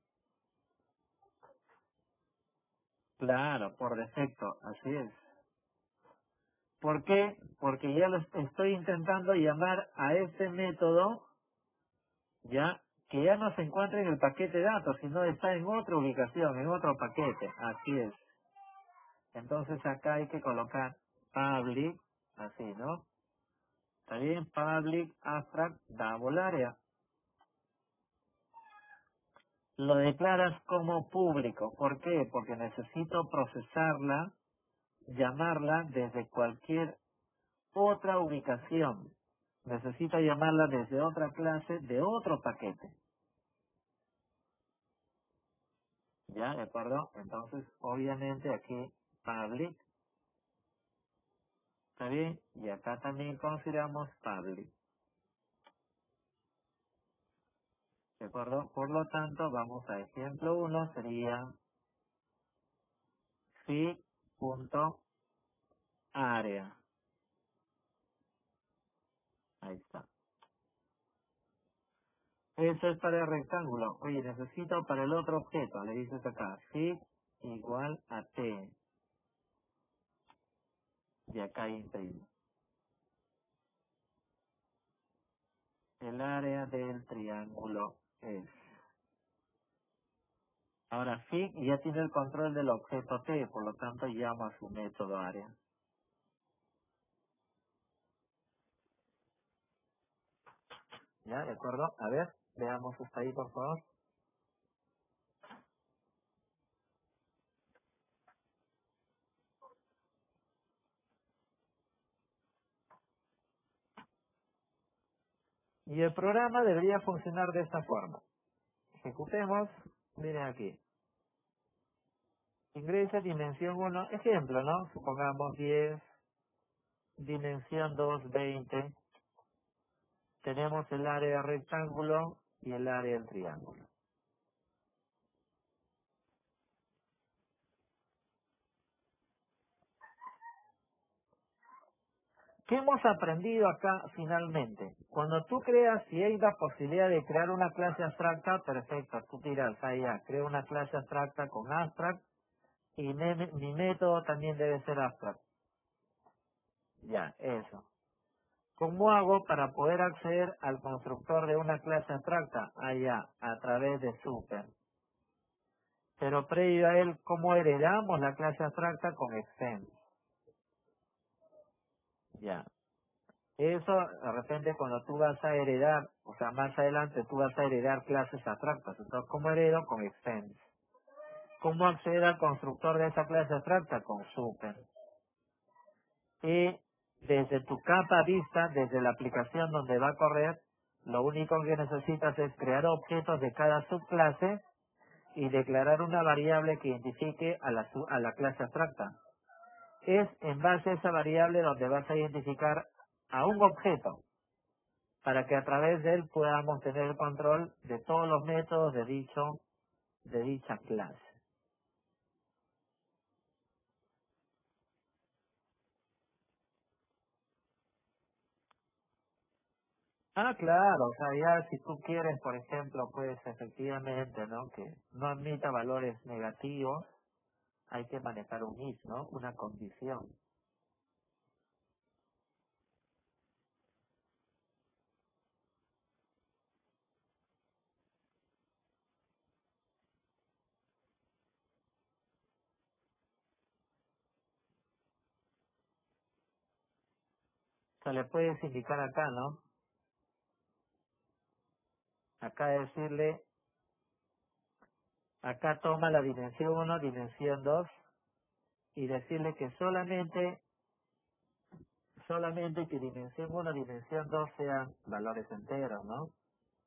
Claro, por defecto, así es. ¿Por qué? Porque ya lo est- estoy intentando llamar a este método, ya, que ya no se encuentra en el paquete de datos, sino está en otra ubicación, en otro paquete, así es. Entonces acá hay que colocar public, así, ¿no? Está bien, public abstract double area. Lo declaras como público. ¿Por qué? Porque necesito procesarla, llamarla desde cualquier otra ubicación. Necesito llamarla desde otra clase de otro paquete. ¿Ya? ¿De acuerdo? Entonces, obviamente aquí public. ¿Está bien? Y acá también consideramos public. ¿De acuerdo? Por lo tanto, vamos a ejemplo uno, sería fig.area. Ahí está. Eso es para el rectángulo. Oye, necesito para el otro objeto. Le dices acá, fig igual a t. Y acá imprimo. El área del triángulo es. Ahora, fig ya tiene el control del objeto t, por lo tanto llamo a su método área. ¿Ya? ¿De acuerdo? A ver, veamos hasta ahí, por favor. Y el programa debería funcionar de esta forma. Ejecutemos. Miren aquí. Ingresa dimensión uno. Ejemplo, ¿no? Supongamos diez. Dimensión dos, veinte. Tenemos el área rectángulo y el área del triángulo. ¿Qué hemos aprendido acá finalmente? Cuando tú creas, si hay la posibilidad de crear una clase abstracta, perfecto, tú dirás, ah, ya, creo una clase abstracta con abstract y me- mi método también debe ser abstract. Ya, eso. ¿Cómo hago para poder acceder al constructor de una clase abstracta? Ah, ya, a través de super. Pero previo a él, ¿cómo heredamos la clase abstracta? Con extends. Ya. Eso, de repente, cuando tú vas a heredar, o sea, más adelante tú vas a heredar clases abstractas. Entonces, ¿cómo heredo? Con extends. ¿Cómo acceder al constructor de esa clase abstracta? Con super. Y desde tu capa vista, desde la aplicación donde va a correr, lo único que necesitas es crear objetos de cada subclase y declarar una variable que identifique a la, su- a la clase abstracta. Es en base a esa variable donde vas a identificar a un objeto, para que a través de él podamos tener el control de todos los métodos de dicho, de dicha clase. Ah, claro, o sea, ya si tú quieres, por ejemplo, pues efectivamente, ¿no? Que no admita valores negativos, hay que manejar un if, ¿no? Una condición. O sea, le puedes indicar acá, ¿no? Acá decirle, acá toma la dimensión uno, dimensión dos, y decirle que solamente, solamente que dimensión uno, dimensión dos sean valores enteros, ¿no? O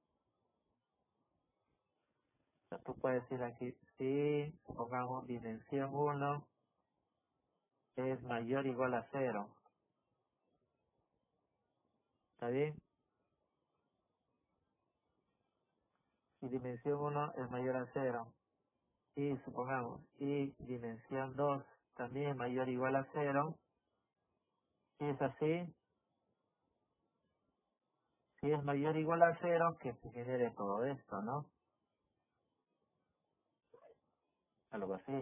sea, tú puedes decir aquí, si pongamos dimensión uno es mayor o igual a cero, ¿está bien? Y dimensión uno es mayor a cero. Y supongamos, y dimensión dos también es mayor o igual a cero. Si es así, si es mayor o igual a cero, que se genere todo esto, ¿no? Algo así.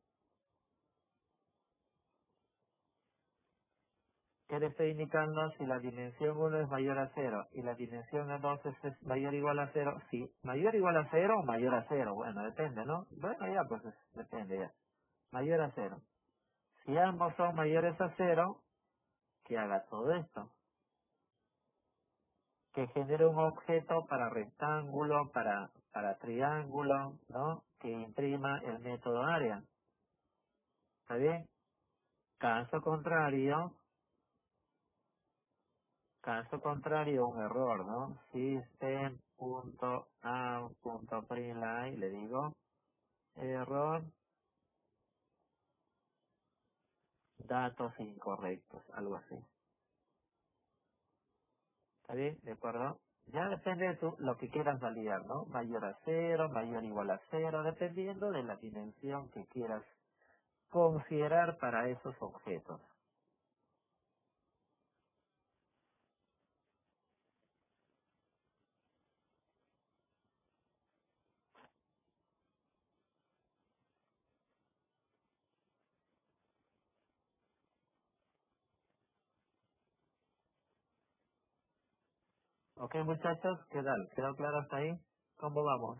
¿Qué le estoy indicando? Si la dimensión uno es mayor a cero y la dimensión dos es, es mayor o igual a cero, sí, mayor o igual a cero o mayor a cero, bueno, depende, ¿no? Bueno, ya, pues es- depende ya. Mayor a cero. Si ambos son mayores a cero, que haga todo esto. Que genere un objeto para rectángulo, para, para triángulo, ¿no? Que imprima el método área. ¿Está bien? Caso contrario, caso contrario, un error, ¿no? System.out.println, le digo, error, datos incorrectos, algo así. ¿Está bien? ¿De acuerdo? Ya depende de tu, lo que quieras validar, ¿no? Mayor a cero, mayor o igual a cero, dependiendo de la dimensión que quieras considerar para esos objetos. Ok, muchachos, ¿qué tal? ¿Quedó claro hasta ahí? ¿Cómo vamos?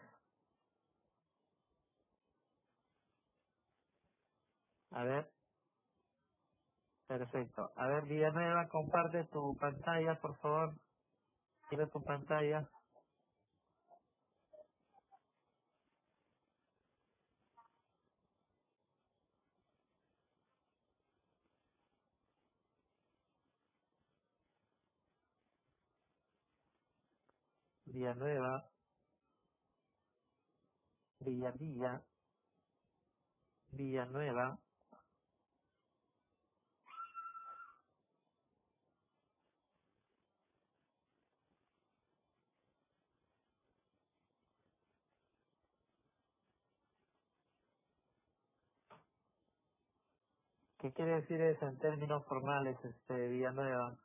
A ver, perfecto. A ver, Villanueva, comparte tu pantalla, por favor. Mira tu pantalla. Villanueva, Villavilla, Villanueva. ¿Qué quiere decir eso en términos formales, este, Villanueva?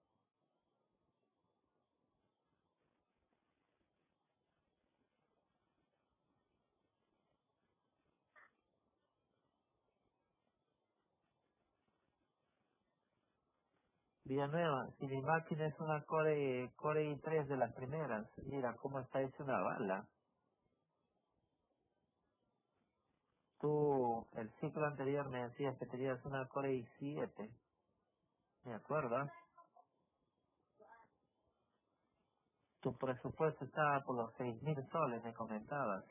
Villanueva, si mi máquina es una Core, Core i tres de las primeras, mira cómo está hecha una bala. tú, el ciclo anterior me decías que tenías una Core i siete, ¿me acuerdas? Tu presupuesto estaba por los seis mil soles, me comentabas.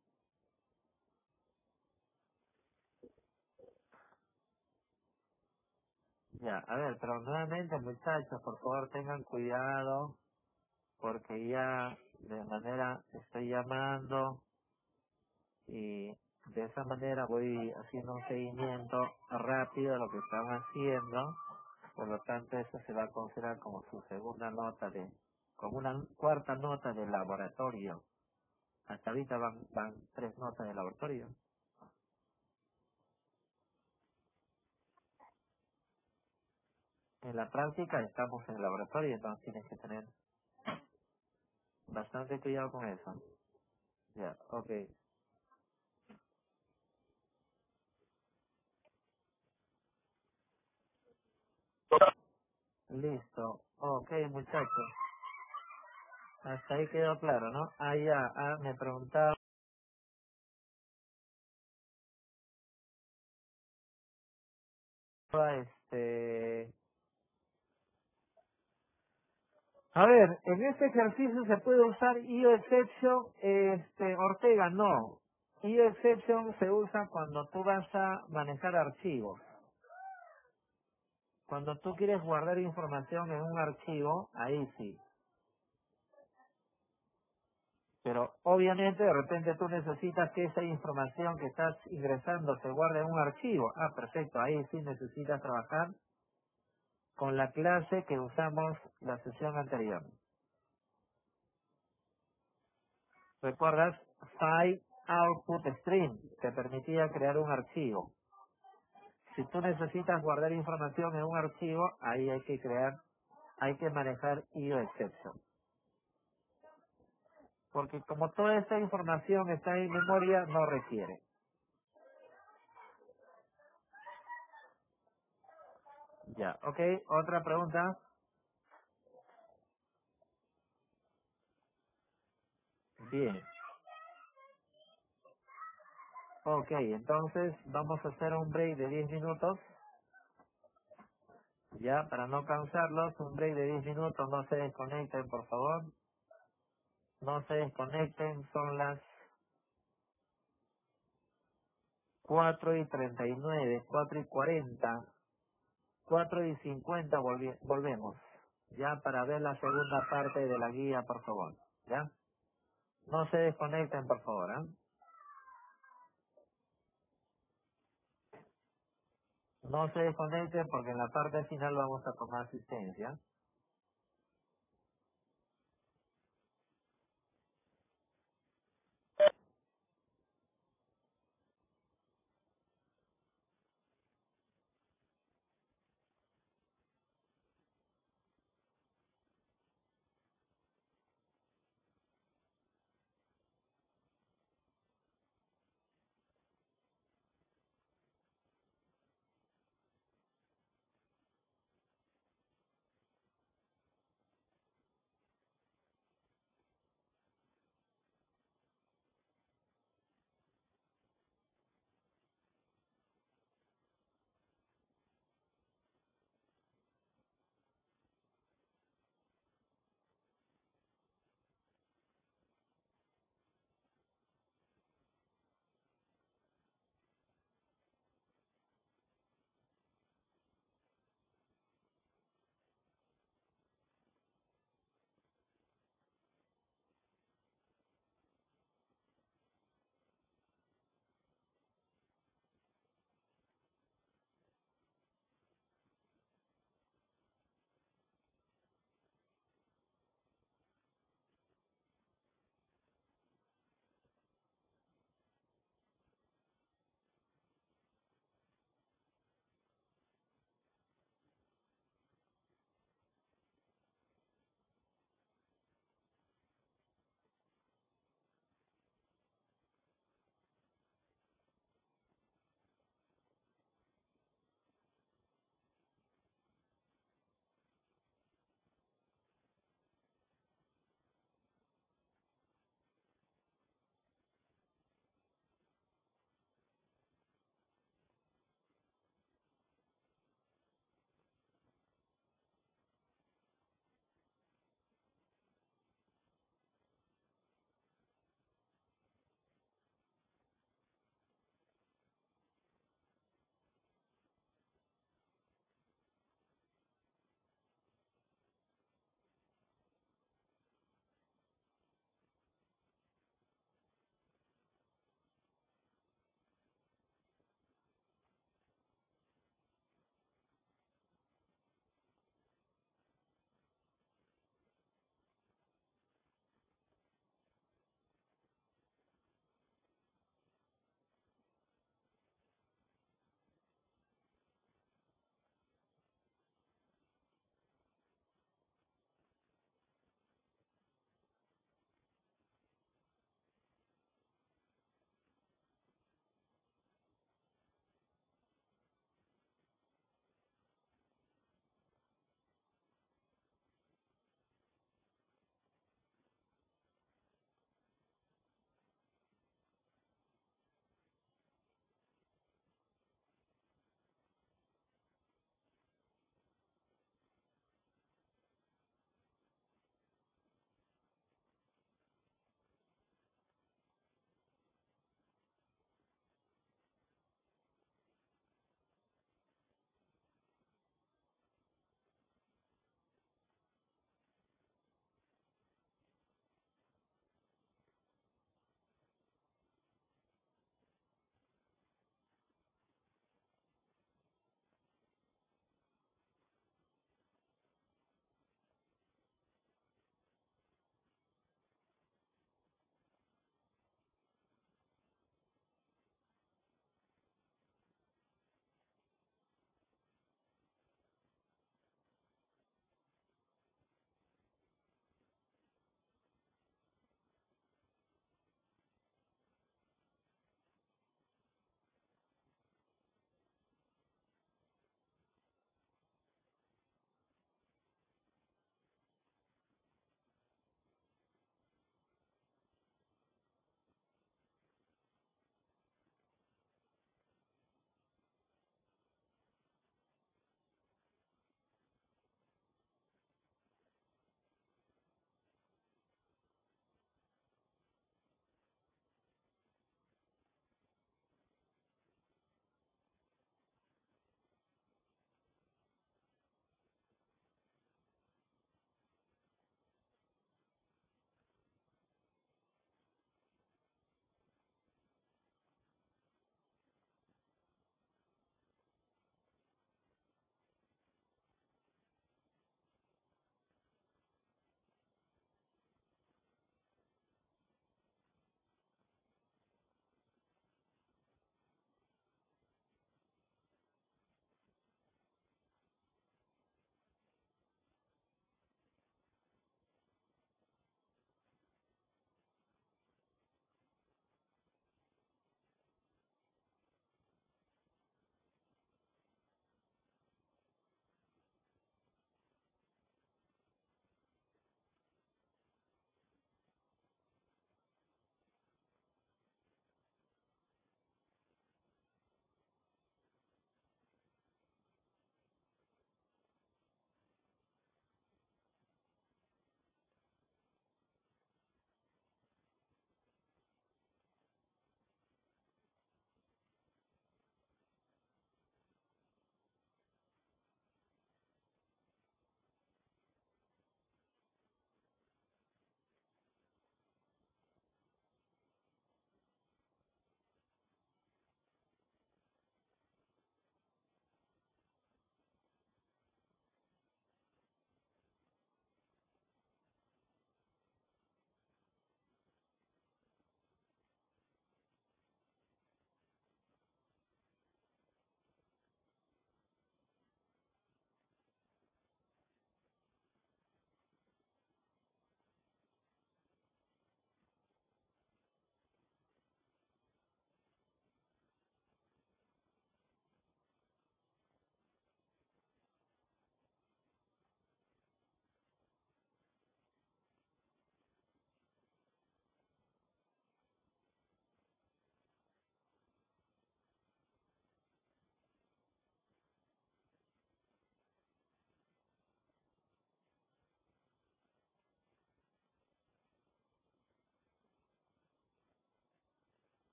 Ya, a ver, pero nuevamente muchachos, por favor tengan cuidado, porque ya de manera estoy llamando y de esa manera voy haciendo un seguimiento rápido de lo que están haciendo, por lo tanto eso se va a considerar como su segunda nota de, como una cuarta nota de laboratorio. Hasta ahorita van, van tres notas de laboratorio. En la práctica estamos en el laboratorio, entonces tienes que tener bastante cuidado con eso. Ya, okay. Listo. Ok, muchachos. Hasta ahí quedó claro, ¿no? Ah, ya. Ah, me preguntaba, este... A ver, en este ejercicio se puede usar I O exception, este, Ortega, no. I O exception se usa cuando tú vas a manejar archivos. Cuando tú quieres guardar información en un archivo, ahí sí. Pero obviamente de repente tú necesitas que esa información que estás ingresando se guarde en un archivo. Ah, perfecto, ahí sí necesitas trabajar con la clase que usamos la sesión anterior. ¿Recuerdas? File Output Stream te permitía crear un archivo. Si tú necesitas guardar información en un archivo, ahí hay que crear, hay que manejar I O exception. Porque como toda esta información está en memoria, no requiere. Ya, ok. Otra pregunta. Bien. Ok, entonces vamos a hacer un break de diez minutos. Ya, para no cansarlos, un break de diez minutos. No se desconecten, por favor. No se desconecten. Son las cuatro y treinta y nueve, cuatro y cuarenta, cuatro y cincuenta volvi- volvemos. Ya, para ver la segunda parte de la guía, por favor. Ya. No se desconecten, por favor. ¿eh? No se desconecten porque en la parte final vamos a tomar asistencia.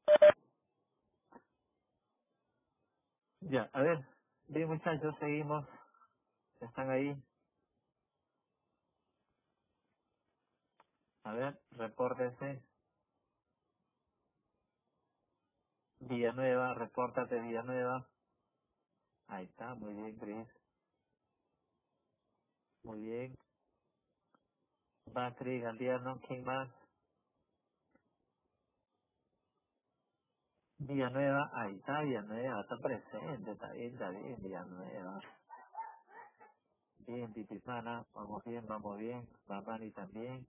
Ya, a ver, bien muchachos, seguimos. ¿Están ahí? A ver, repórtese. Villanueva, repórtate Villanueva. Ahí está, muy bien, Chris. Muy bien. Bacri, Galdiano, ¿quién más? Villanueva, ahí está Villanueva, está presente, está bien, está bien, Villanueva. Bien, Titisana, vamos bien, vamos bien. Mamani también.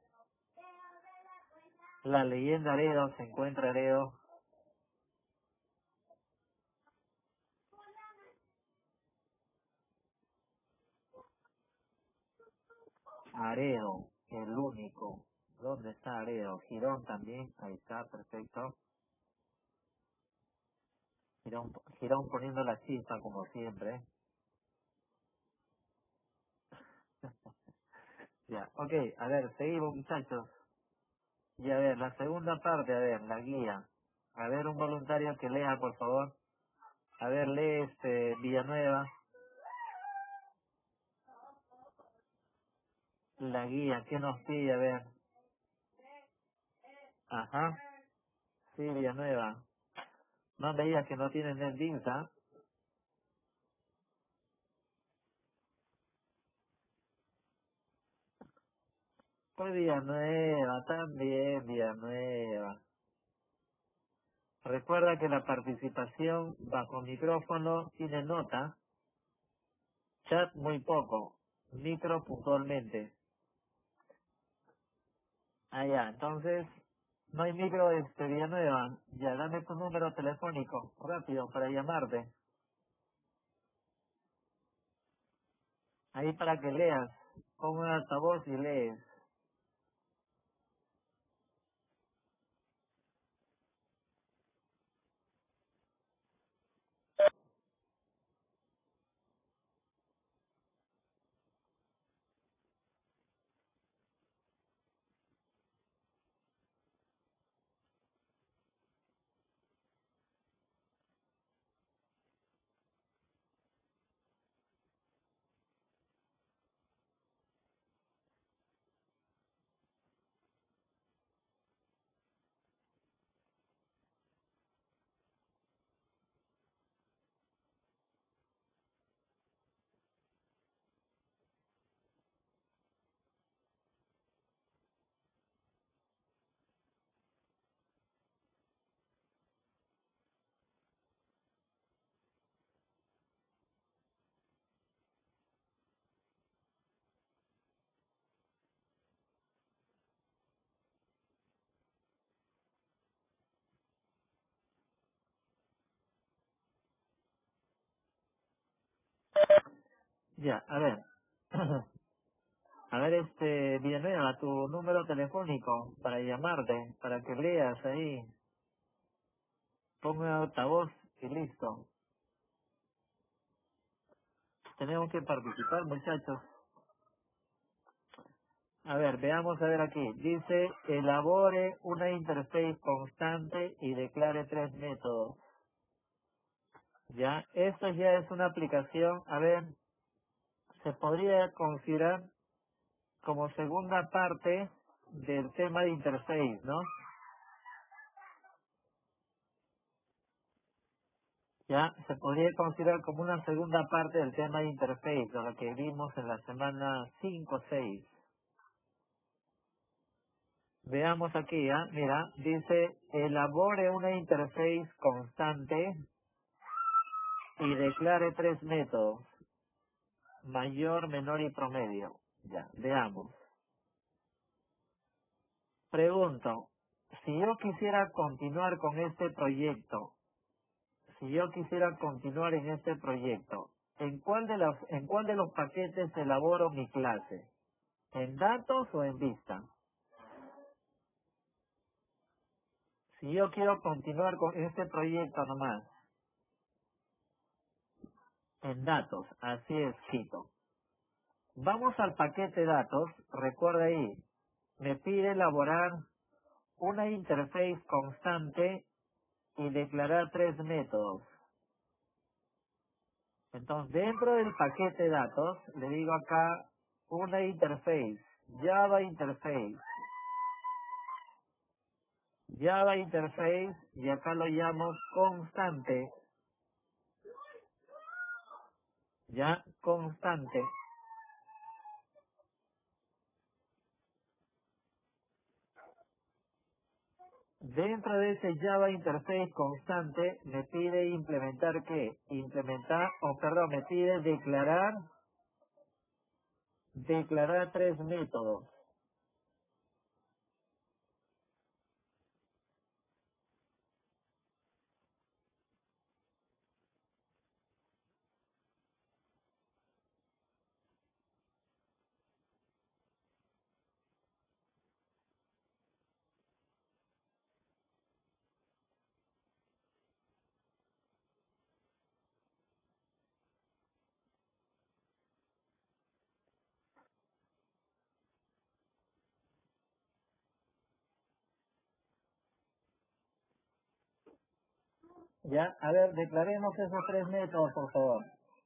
La leyenda Aredo, se encuentra Aredo. Aredo, el único. ¿Dónde está Aredo? Girón también, ahí está, perfecto. Girón, Girón poniendo la chispa como siempre. Ya, ok, a ver, seguimos muchachos. Y a ver, la segunda parte, a ver, la guía. A ver, un voluntario que lea, por favor. A ver, lee este Villanueva, la guía, ¿qué nos pide? A ver. Ajá, sí, Villanueva. No me digas que no tienen NetBeans, ¿ah? Pues Villanueva, también Villanueva. Recuerda que la participación bajo micrófono tiene nota, chat muy poco, micro puntualmente. Ah, ya, entonces, no hay micro de este Villanueva. Ya, dame tu número telefónico, rápido, para llamarte. Ahí para que leas. Pon un altavoz y lees. Ya, a ver. A ver, este, Villanueva, tu número telefónico para llamarte, para que leas ahí. Ponme altavoz y listo. Tenemos que participar, muchachos. A ver, veamos a ver aquí. Dice, elabore una interface constante y declare tres métodos. Ya, esto ya es una aplicación, a ver, se podría considerar como segunda parte del tema de interface, ¿no? Ya, se podría considerar como una segunda parte del tema de interface, de lo que vimos en la semana cinco o seis. Veamos aquí, ¿ah? Mira, dice, elabore una interface constante y declare tres métodos, mayor, menor y promedio. Ya, veamos. Pregunto, si yo quisiera continuar con este proyecto, si yo quisiera continuar en este proyecto, ¿en cuál de los, en cuál de los paquetes elaboro mi clase? ¿En datos o en vista? Si yo quiero continuar con este proyecto nomás, en datos, así es, Quito. Vamos al paquete datos, recuerda ahí, me pide elaborar una interface constante y declarar tres métodos. Entonces, dentro del paquete datos, le digo acá una interface, Java Interface. Java Interface, y acá lo llamo constante. Ya, constante. Dentro de ese Java Interface constante, me pide implementar ¿qué? Implementar, o perdón, me pide declarar, declarar tres métodos. Ya, a ver, declaremos esos tres métodos, por favor.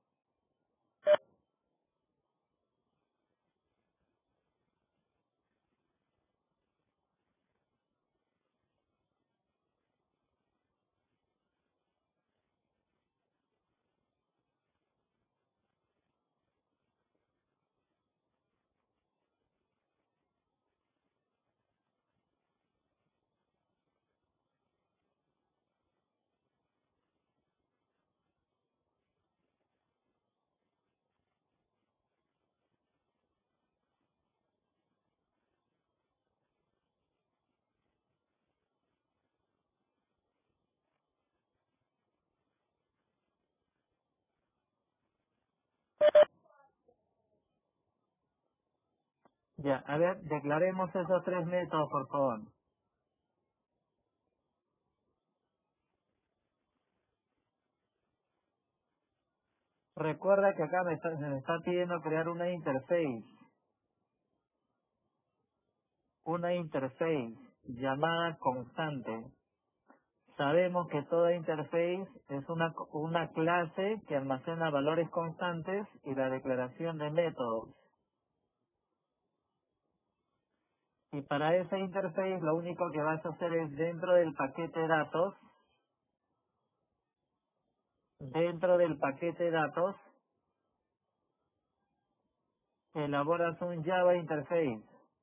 Ya, a ver, declaremos esos tres métodos, por favor. Recuerda que acá me está, me está pidiendo crear una interface. Una interface llamada constante. Sabemos que toda interface es una, una clase que almacena valores constantes y la declaración de métodos. Y para esa interface lo único que vas a hacer es dentro del paquete datos, dentro del paquete datos, elaboras un Java Interface.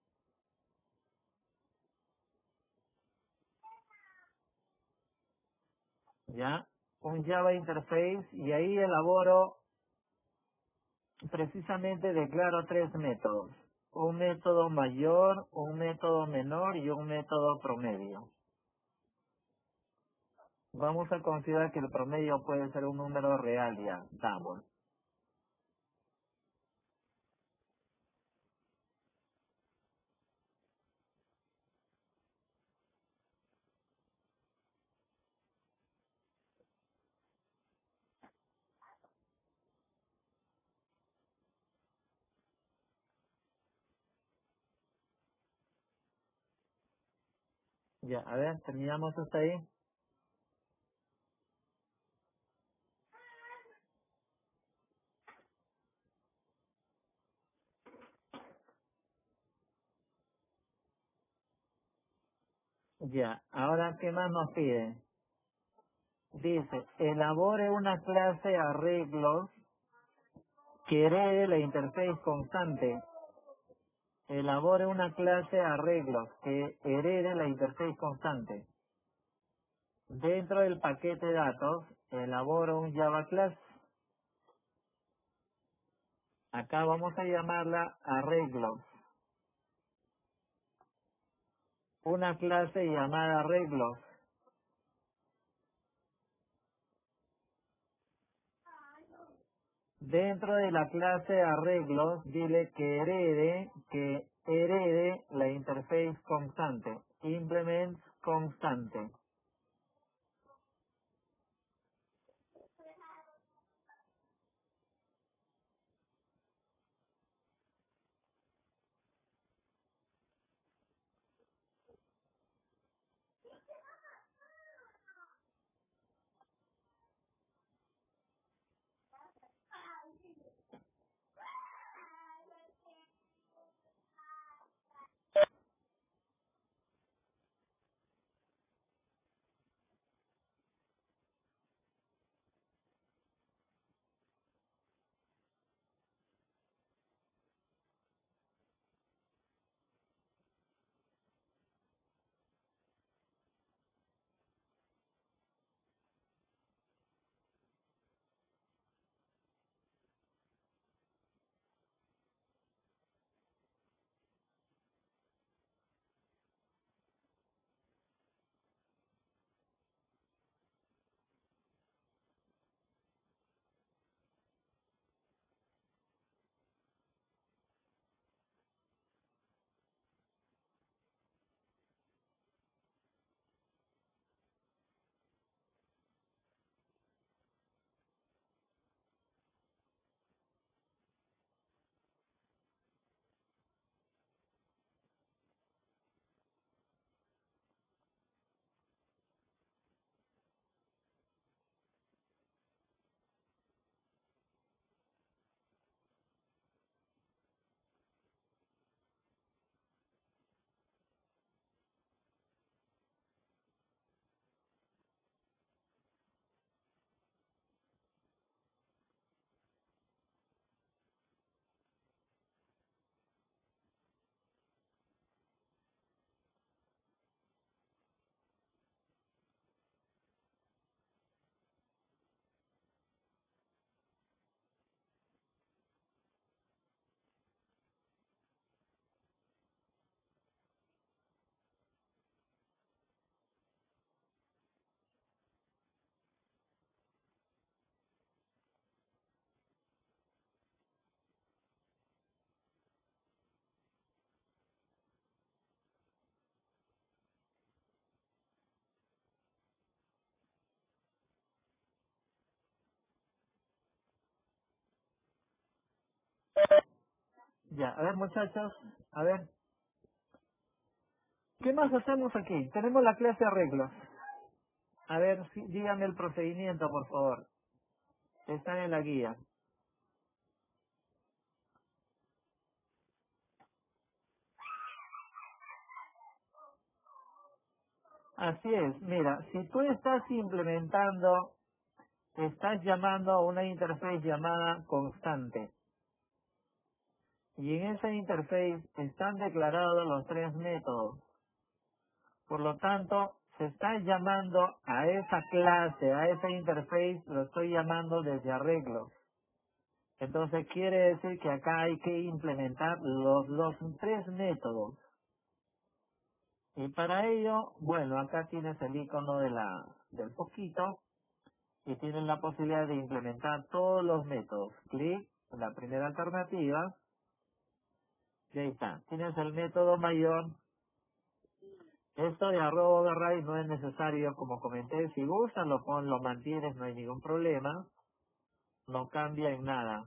¿Ya? Un Java Interface y ahí elaboro, precisamente declaro tres métodos. Un método mayor, un método menor y un método promedio. Vamos a considerar que el promedio puede ser un número real ya, damos. Ya, a ver, terminamos hasta ahí. Ya, ahora, ¿qué más nos pide? Dice, elabore una clase arreglos que herede la interface constante. Elabore una clase arreglos que herede la interface constante. Dentro del paquete datos, elaboro un Java class. Acá vamos a llamarla arreglos. Una clase llamada arreglos. Dentro de la clase arreglos, dile que herede, que herede la interface constante. Implement constante. Ya, a ver muchachos, a ver. ¿Qué más hacemos aquí? Tenemos la clase arreglos. A ver, sí, díganme el procedimiento, por favor. Están en la guía. Así es, mira, si tú estás implementando, estás llamando a una interface llamada constante. Y en esa interface están declarados los tres métodos. Por lo tanto, se está llamando a esa clase, a esa interface, lo estoy llamando desde arreglos. Entonces quiere decir que acá hay que implementar los, los tres métodos. Y para ello, bueno, acá tienes el icono de la, del poquito y tienes la posibilidad de implementar todos los métodos. Clic en la primera alternativa y ahí está. Tienes el método mayor. Esto de arroba override no es necesario, como comenté. Si gustan, lo pon, lo mantienes, no hay ningún problema. No cambia en nada.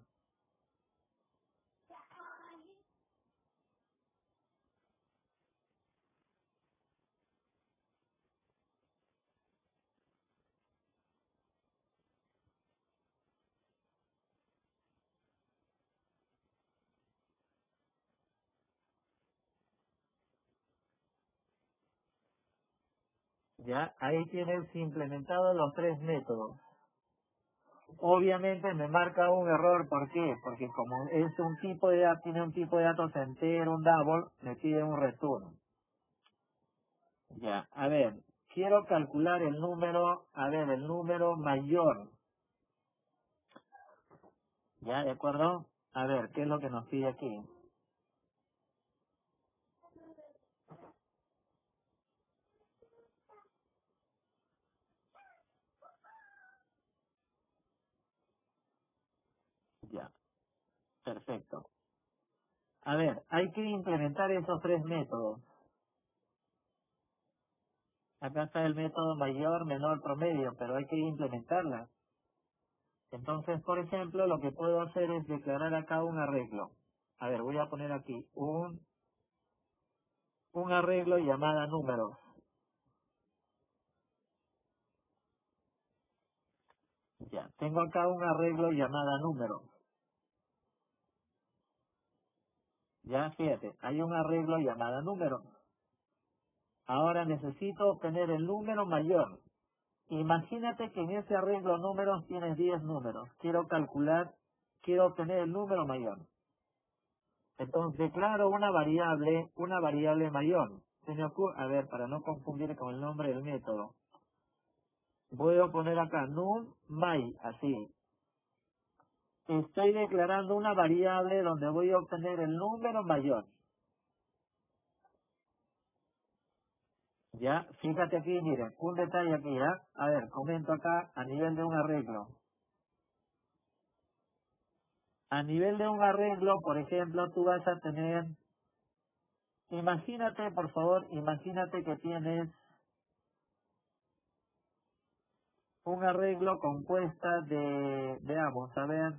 Ya, ahí tienes implementados los tres métodos. Obviamente me marca un error, ¿por qué? Porque como es un tipo de datos, tiene un tipo de datos entero, un double, me pide un return. Ya, a ver, quiero calcular el número, a ver, el número mayor. ¿Ya? ¿De acuerdo? A ver, ¿qué es lo que nos pide aquí? Ya, perfecto. A ver, hay que implementar esos tres métodos. Acá está el método mayor, menor, promedio, pero hay que implementarla. Entonces, por ejemplo, lo que puedo hacer es declarar acá un arreglo. A ver, voy a poner aquí un, un arreglo llamada números. Ya, tengo acá un arreglo llamada números. Ya, fíjate, hay un arreglo llamada números. Ahora necesito obtener el número mayor. Imagínate que en ese arreglo números tienes diez números. Quiero calcular, quiero obtener el número mayor. Entonces declaro una variable, una variable mayor. Se me ocurre, a ver, para no confundir con el nombre del método. Voy a poner acá num my, así. Estoy declarando una variable donde voy a obtener el número mayor. Ya, fíjate aquí, miren, un detalle aquí, ¿ya? A ver, comento acá a nivel de un arreglo. A nivel de un arreglo, por ejemplo, tú vas a tener, imagínate, por favor, imagínate que tienes un arreglo compuesta de, veamos, a ver,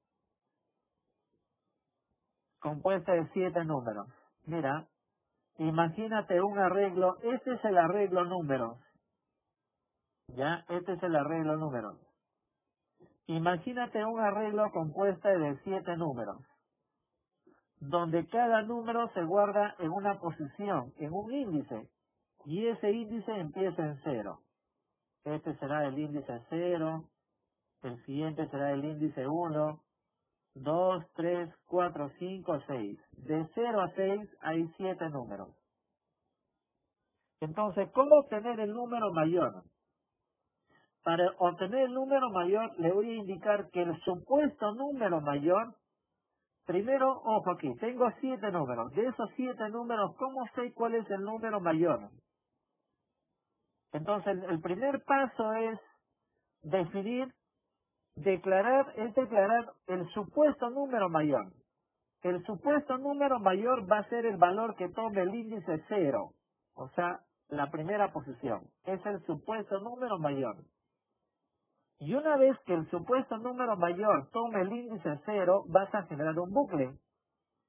compuesta de siete números. Mira, imagínate un arreglo, este es el arreglo números, ¿ya? Este es el arreglo números. Imagínate un arreglo compuesta de siete números, donde cada número se guarda en una posición, en un índice, y ese índice empieza en cero. Este será el índice cero, el siguiente será el índice uno, dos, tres, cuatro, cinco, seis. De cero a seis hay siete números. Entonces, ¿cómo obtener el número mayor? Para obtener el número mayor, le voy a indicar que el supuesto número mayor, primero, ojo aquí, tengo siete números. De esos siete números, ¿cómo sé cuál es el número mayor? Entonces, el primer paso es definir, declarar, es declarar el supuesto número mayor. El supuesto número mayor va a ser el valor que tome el índice cero, o sea, la primera posición. Es el supuesto número mayor. Y una vez que el supuesto número mayor tome el índice cero, vas a generar un bucle.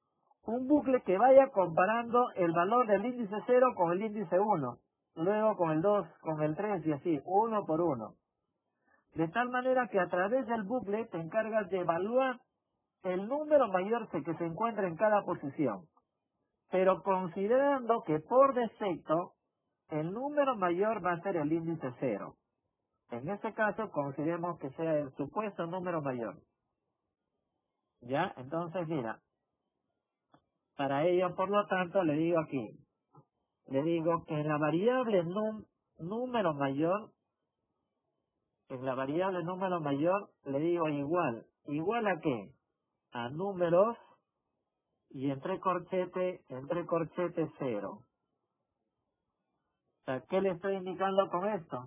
un bucle que vaya comparando el valor del índice cero con el índice uno, luego con el dos, con el tres y así, uno por uno. De tal manera que a través del bucle te encargas de evaluar el número mayor que se encuentra en cada posición, pero considerando que por defecto el número mayor va a ser el índice cero. En este caso consideremos que sea el supuesto número mayor. ¿Ya? Entonces mira, para ello por lo tanto le digo aquí, le digo que en la variable num, número mayor, en la variable número mayor le digo igual, ¿igual a qué? A números y entre corchete, entre corchete cero. O sea, ¿qué le estoy indicando con esto?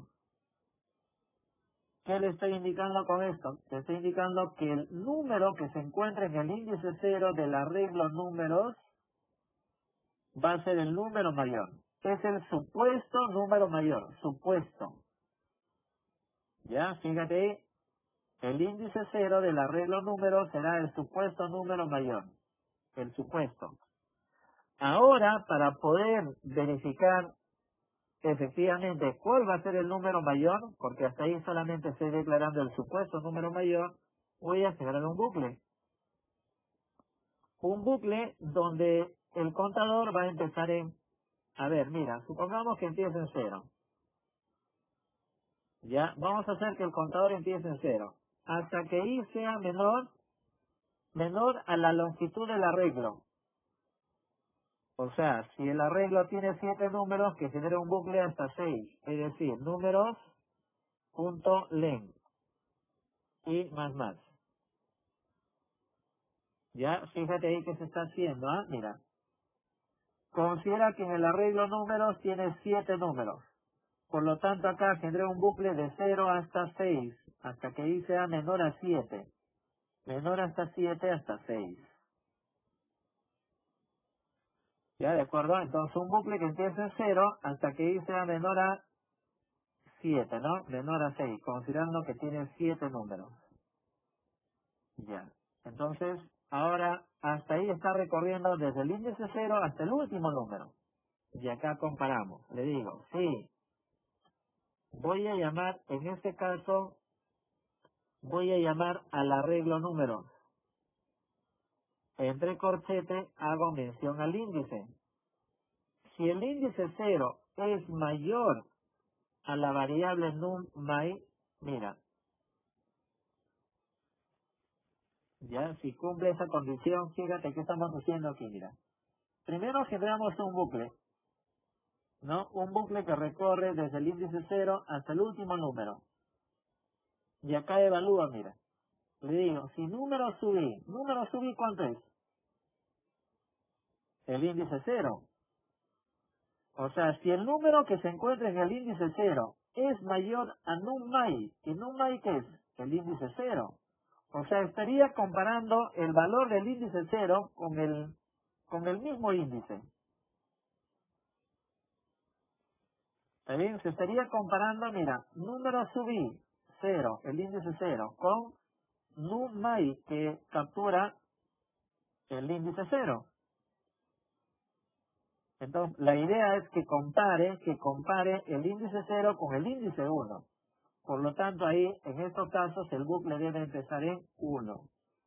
¿Qué le estoy indicando con esto? Le estoy indicando que el número que se encuentra en el índice cero del arreglo números va a ser el número mayor. Es el supuesto número mayor, supuesto. Ya, fíjate ahí, el índice cero del arreglo números será el supuesto número mayor, el supuesto. Ahora, para poder verificar efectivamente cuál va a ser el número mayor, porque hasta ahí solamente estoy declarando el supuesto número mayor, voy a generar un bucle. Un bucle donde el contador va a empezar en, a ver, mira, supongamos que empiece en cero. Ya, vamos a hacer que el contador empiece en cero. Hasta que i sea menor, menor a la longitud del arreglo. O sea, si el arreglo tiene siete números, que genera un bucle hasta seis. Es decir, números punto len y más más. Ya, fíjate ahí que se está haciendo, ¿ah? Mira. Considera que en el arreglo números tiene siete números. Por lo tanto, acá genera un bucle de cero hasta seis, hasta que i sea menor a siete. Menor hasta siete hasta seis. ¿Ya? ¿De acuerdo? Entonces, un bucle que empieza en cero hasta que i sea menor a siete, ¿no? Menor a seis, considerando que tiene siete números. Ya. Entonces, ahora, hasta ahí está recorriendo desde el índice cero hasta el último número. Y acá comparamos. Le digo, sí, voy a llamar, en este caso, voy a llamar al arreglo número. Entre corchete hago mención al índice. Si el índice cero es mayor a la variable num_my, mira, ya, si cumple esa condición, fíjate qué estamos haciendo aquí, mira. Primero generamos un bucle, ¿no? Un bucle que recorre desde el índice cero hasta el último número. Y acá evalúa, mira. Le digo, si número subí, número subí, ¿cuánto es? El índice cero. O sea, si el número que se encuentra en el índice cero es mayor a num_my, ¿y num_my qué es? El índice cero. O sea, estaría comparando el valor del índice cero con el, con el mismo índice. ¿Está bien? Se estaría comparando, mira, número subí, cero, el índice cero, con num_my, que captura el índice cero. Entonces, la idea es que compare, que compare el índice cero con el índice uno. Por lo tanto, ahí, en estos casos, el bucle debe empezar en uno.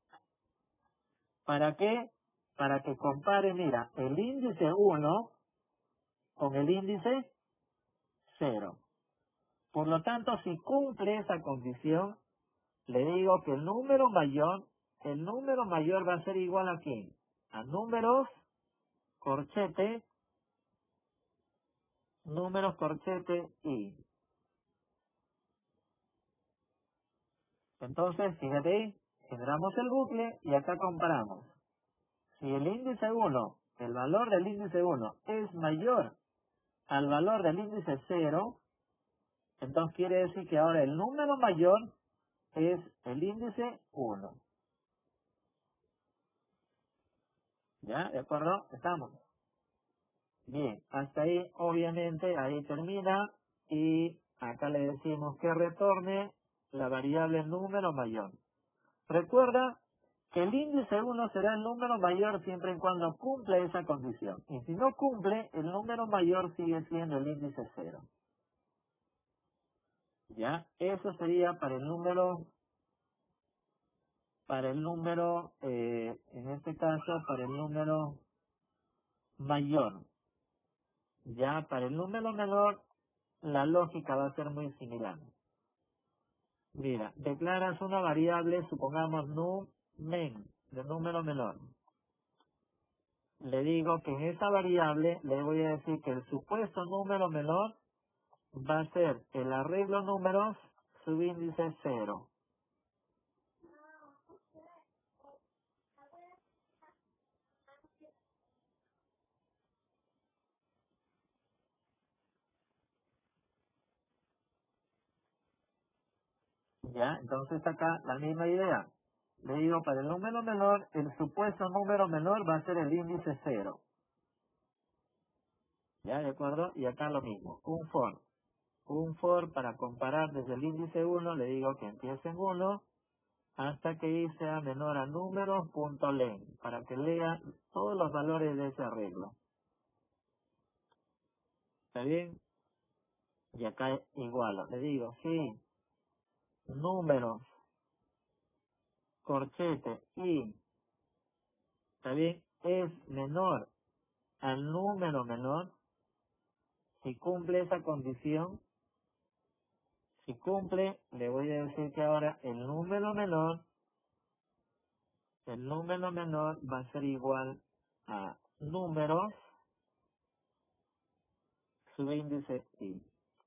¿Para qué? Para que compare, mira, el índice uno con el índice cero. Por lo tanto, si cumple esa condición, le digo que el número mayor, el número mayor va a ser igual a ¿qué? A números, corchete, números, corchete, i. Entonces, fíjate ahí, generamos el bucle y acá comparamos. Si el índice uno, el valor del índice uno es mayor al valor del índice cero, entonces quiere decir que ahora el número mayor es el índice uno. ¿Ya? ¿De acuerdo? Estamos. Bien, hasta ahí obviamente ahí termina y acá le decimos que retorne la variable número mayor. Recuerda que el índice uno será el número mayor siempre y cuando cumple esa condición. Y si no cumple, el número mayor sigue siendo el índice cero. ¿Ya? Eso sería para el número, para el número, eh, en este caso, para el número mayor. Ya, para el número menor, la lógica va a ser muy similar. Mira, declaras una variable, supongamos numen, de número menor. Le digo que en esa variable le voy a decir que el supuesto número menor va a ser el arreglo números subíndice cero. Ya, entonces acá la misma idea. Le digo para el número menor, el supuesto número menor va a ser el índice cero. ¿Ya? ¿De acuerdo? Y acá lo mismo, un for. Un for para comparar desde el índice uno, le digo que empiece en uno hasta que y sea menor a números.len, para que lea todos los valores de ese arreglo. ¿Está bien? Y acá igual, le digo, sí, números, corchete, y, ¿está bien? Es menor al número menor, si cumple esa condición, si cumple, le voy a decir que ahora el número menor, el número menor va a ser igual a números, subíndice i.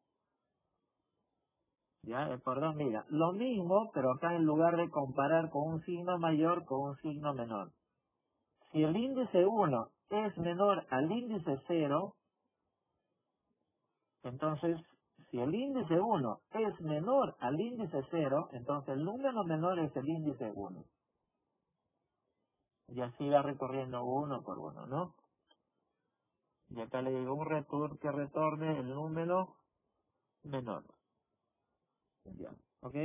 Ya, eh, perdón, mira, lo mismo, pero acá en lugar de comparar con un signo mayor con un signo menor. Si el índice uno es menor al índice cero, entonces, si el índice uno es menor al índice cero, entonces el número menor es el índice uno. Y así va recorriendo uno por uno, ¿no? Y acá le digo un return que retorne el número menor. Ya, ¿ok?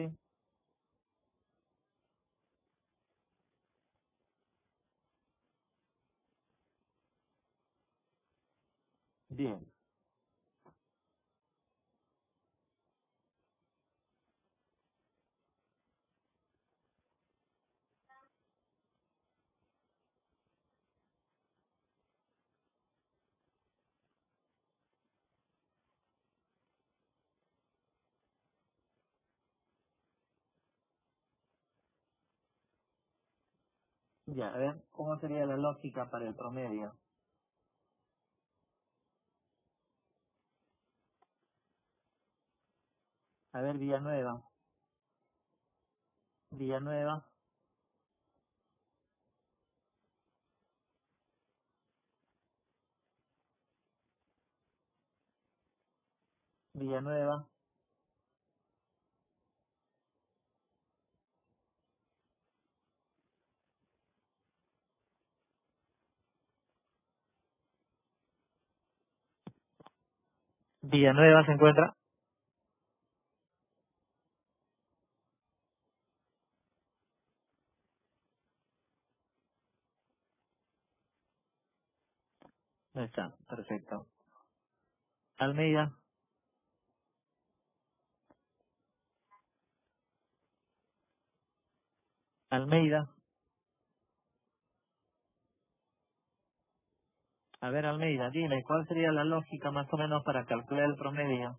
Bien. Ya, a ver, ¿cómo sería la lógica para el promedio? A ver, Villanueva. Villanueva. Villanueva. Villanueva se encuentra. Ahí está, perfecto. Almeida. Almeida. A ver, Almeida, dime, ¿cuál sería la lógica más o menos para calcular el promedio?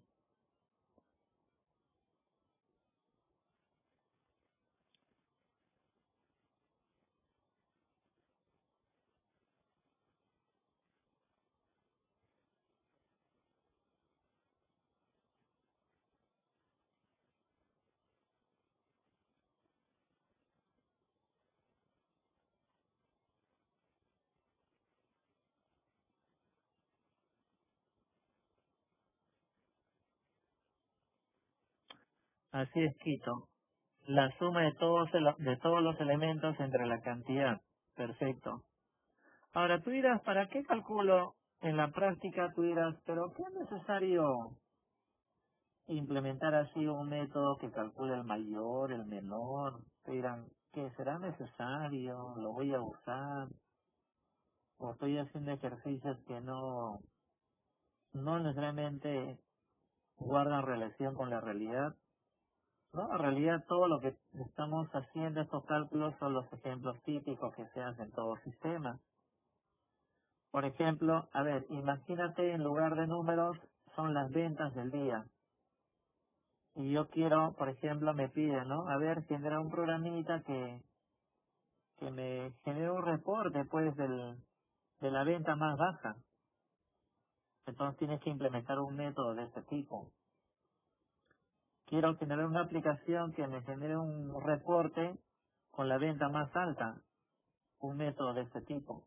Así es, Quito. La suma de todos, el- de todos los elementos entre la cantidad. Perfecto. Ahora tú dirás, ¿para qué calculo en la práctica? Tú dirás, pero ¿qué es necesario implementar así un método que calcule el mayor, el menor? Te dirán, que será necesario, lo voy a usar, o estoy haciendo ejercicios que no, no necesariamente guardan relación con la realidad. No, en realidad todo lo que estamos haciendo, estos cálculos, son los ejemplos típicos que se hacen en todo sistema. Por ejemplo, a ver, imagínate en lugar de números, son las ventas del día. Y yo quiero, por ejemplo, me pide, ¿no? A ver, genera un programita que, que me genere un reporte, pues, del, de la venta más baja. Entonces tienes que implementar un método de este tipo. Quiero generar una aplicación que me genere un reporte con la venta más alta. Un método de este tipo.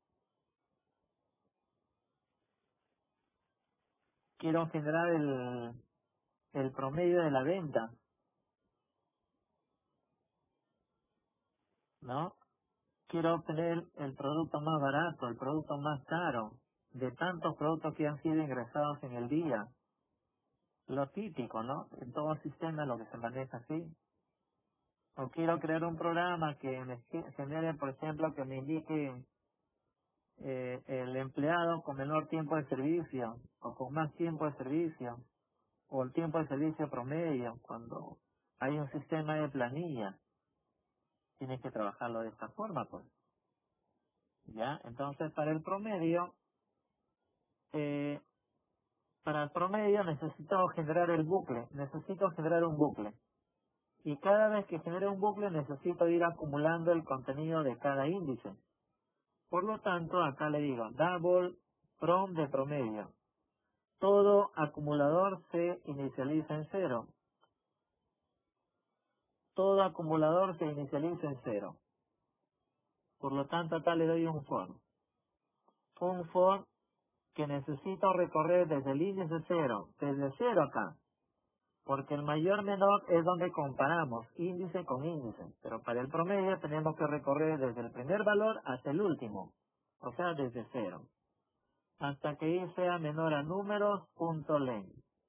Quiero generar el, el promedio de la venta, ¿no? Quiero obtener el producto más barato, el producto más caro, de tantos productos que han sido ingresados en el día. Lo típico, ¿no? En todo sistema lo que se maneja así. O quiero crear un programa que me genere, por ejemplo, que me indique eh, el empleado con menor tiempo de servicio, o con más tiempo de servicio, o el tiempo de servicio promedio, cuando hay un sistema de planilla. Tienes que trabajarlo de esta forma, pues. ¿Ya? Entonces, para el promedio, eh, para el promedio necesito generar el bucle, necesito generar un bucle. Y cada vez que genere un bucle necesito ir acumulando el contenido de cada índice. Por lo tanto, acá le digo, double prom de promedio. Todo acumulador se inicializa en cero. Todo acumulador se inicializa en cero. Por lo tanto, acá le doy un for. Un for que necesito recorrer desde el índice cero, desde cero acá. Porque el mayor menor es donde comparamos índice con índice. Pero para el promedio tenemos que recorrer desde el primer valor hasta el último. O sea, desde cero. Hasta que y sea menor a números.len.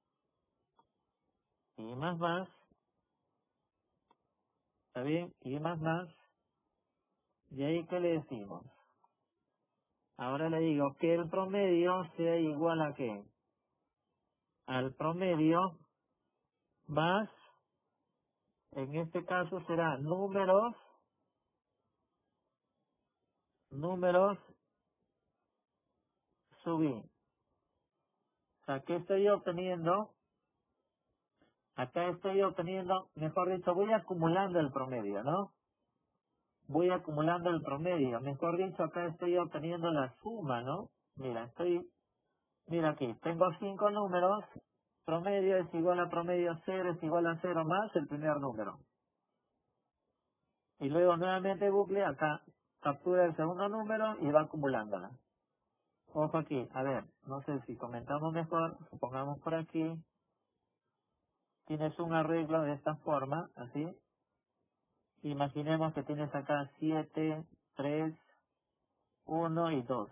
Y más más. ¿Está bien? Y más más. ¿Y ahí qué le decimos? Ahora le digo que el promedio sea igual a qué. Al promedio más, en este caso será números, números, subí. O sea, ¿qué estoy obteniendo? Acá estoy obteniendo, mejor dicho, voy acumulando el promedio, ¿no? Voy acumulando el promedio. Mejor dicho, acá estoy obteniendo la suma, ¿no? Mira, estoy, mira aquí, tengo cinco números, promedio es igual a promedio cero es igual a cero más el primer número. Y luego nuevamente bucle, acá captura el segundo número y va acumulándola. Ojo aquí, a ver, no sé si comentamos mejor, supongamos por aquí, tienes un arreglo de esta forma, así. Imaginemos que tienes acá siete, tres, uno y dos.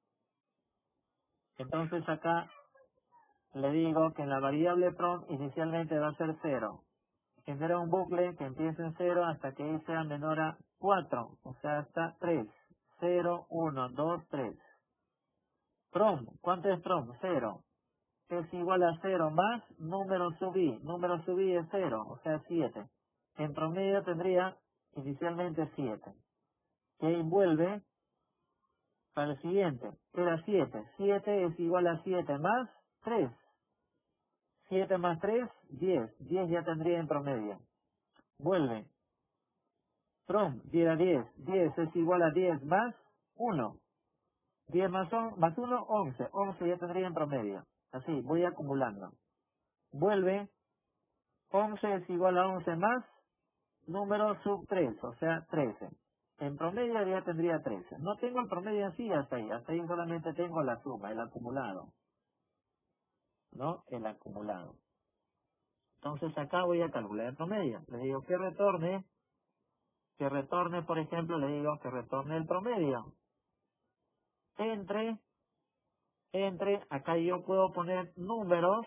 Entonces acá le digo que en la variable prom inicialmente va a ser cero. Genera un bucle que empiece en cero hasta que y sea menor a cuatro, o sea hasta tres. cero, uno, dos, tres. Prom, ¿cuánto es prom? cero. Es igual a cero más número sub i. Número sub i es cero, o sea siete. En promedio tendría inicialmente siete. Que vuelve para el siguiente. Era siete. siete es igual a siete más tres. siete más tres, diez. diez ya tendría en promedio. Vuelve. Prom, diera diez. diez es igual a diez más uno. diez más, on, más uno, once. once ya tendría en promedio. Así, voy acumulando. Vuelve. once es igual a once más número sub tres, o sea, trece. En promedio ya tendría trece. No tengo el promedio en sí hasta ahí. Hasta ahí solamente tengo la suma, el acumulado. ¿No? El acumulado. Entonces acá voy a calcular el promedio. Le digo que retorne, que retorne, por ejemplo, le digo que retorne el promedio. Entre, entre, acá yo puedo poner números,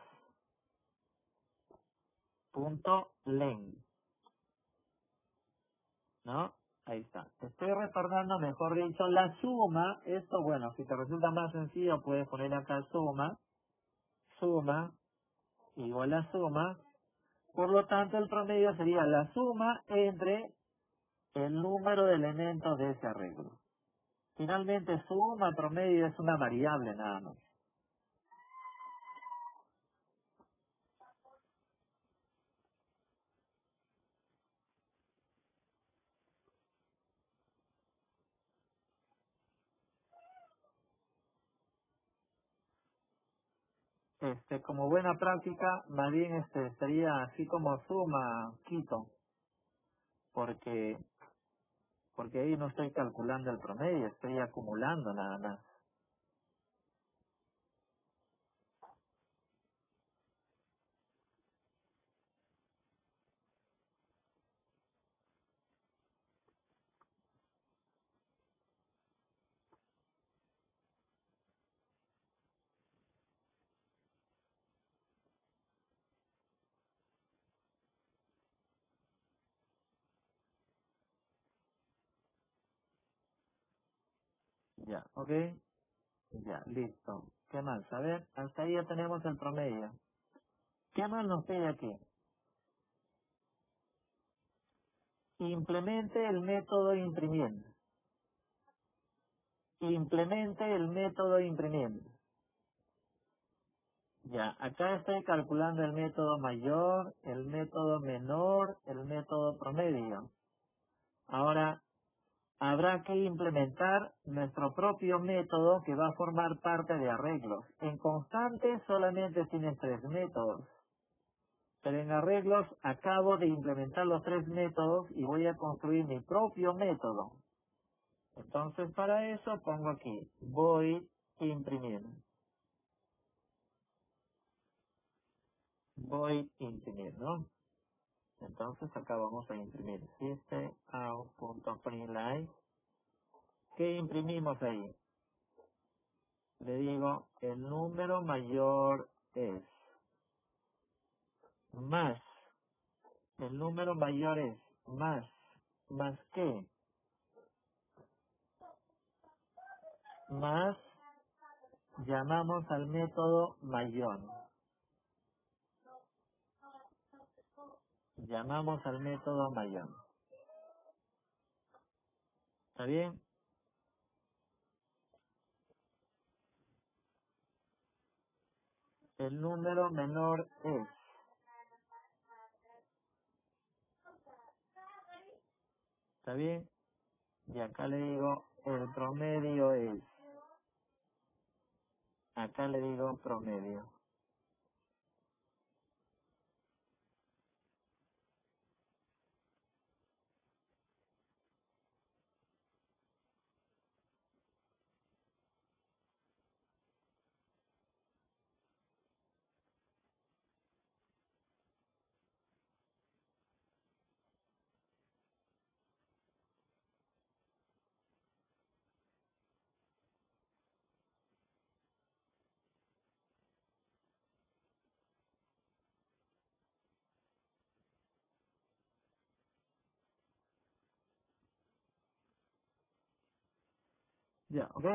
punto len. ¿No? Ahí está. Estoy retornando, mejor dicho, la suma. Esto, bueno, si te resulta más sencillo, puedes poner acá suma, suma, igual a suma. Por lo tanto, el promedio sería la suma entre el número de elementos de ese arreglo. Finalmente, suma, promedio es una variable nada más. Este, como buena práctica, más bien este sería así como suma, quito, porque porque ahí no estoy calculando el promedio, estoy acumulando nada más. Ya, ¿ok? Ya, listo. ¿Qué más? A ver, hasta ahí ya tenemos el promedio. ¿Qué más nos pide aquí? Implemente el método imprimiendo. Implemente el método imprimiendo. Ya, acá estoy calculando el método mayor, el método menor, el método promedio. Ahora, habrá que implementar nuestro propio método que va a formar parte de arreglos. En constante solamente tienes tres métodos, pero en arreglos acabo de implementar los tres métodos y voy a construir mi propio método. Entonces para eso pongo aquí, voy a imprimir. Voy a imprimir, ¿no? Entonces acá vamos a imprimir este out.println. ¿Qué imprimimos ahí? Le digo, el número mayor es más, el número mayor es más, más qué, más llamamos al método mayor, llamamos al método mayor, ¿está bien? El número menor es, ¿está bien? Y acá le digo, el promedio es, acá le digo promedio. Ya, ¿ok?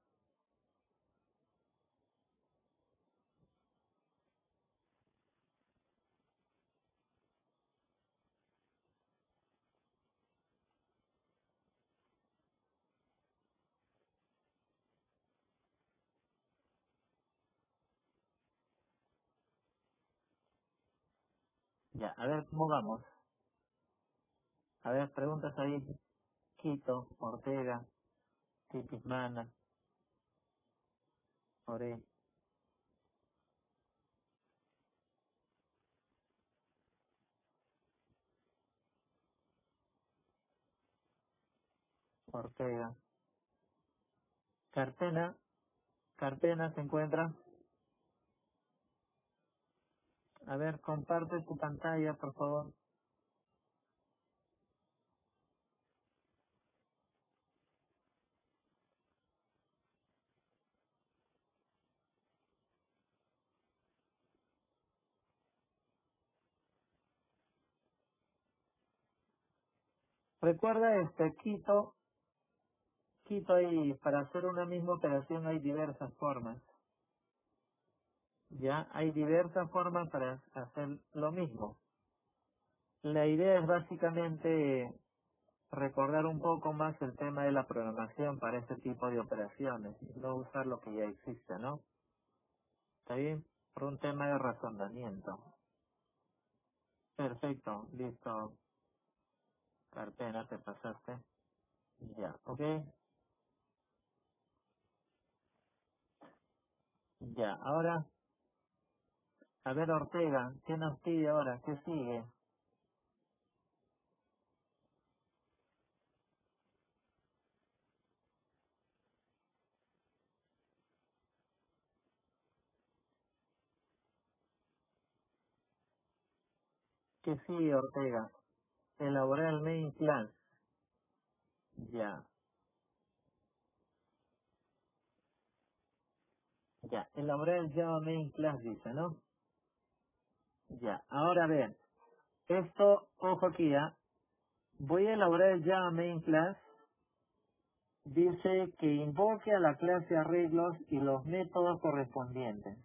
Ya, a ver cómo vamos. A ver, preguntas ahí. Quito, Ortega, Tipismana, Ore, Ortega. Carpena, Carpena se encuentra. A ver, comparte tu pantalla, por favor. Recuerda este, quito, quito ahí, para hacer una misma operación hay diversas formas. Ya, hay diversas formas para hacer lo mismo. La idea es básicamente recordar un poco más el tema de la programación para este tipo de operaciones, no usar lo que ya existe, ¿no? ¿Está bien? Por un tema de razonamiento. Perfecto, listo. Carpena, te pasaste. Ya, ¿ok? Ya, ahora, a ver Ortega, ¿qué nos pide ahora? ¿Qué sigue? ¿Qué sigue Ortega? Elaborar el main class. Ya, ya, elaborar el Java main class dice, ¿no? Ya, ahora bien, esto, ojo aquí ya, voy a elaborar el Java main class. Dice que invoque a la clase arreglos y los métodos correspondientes.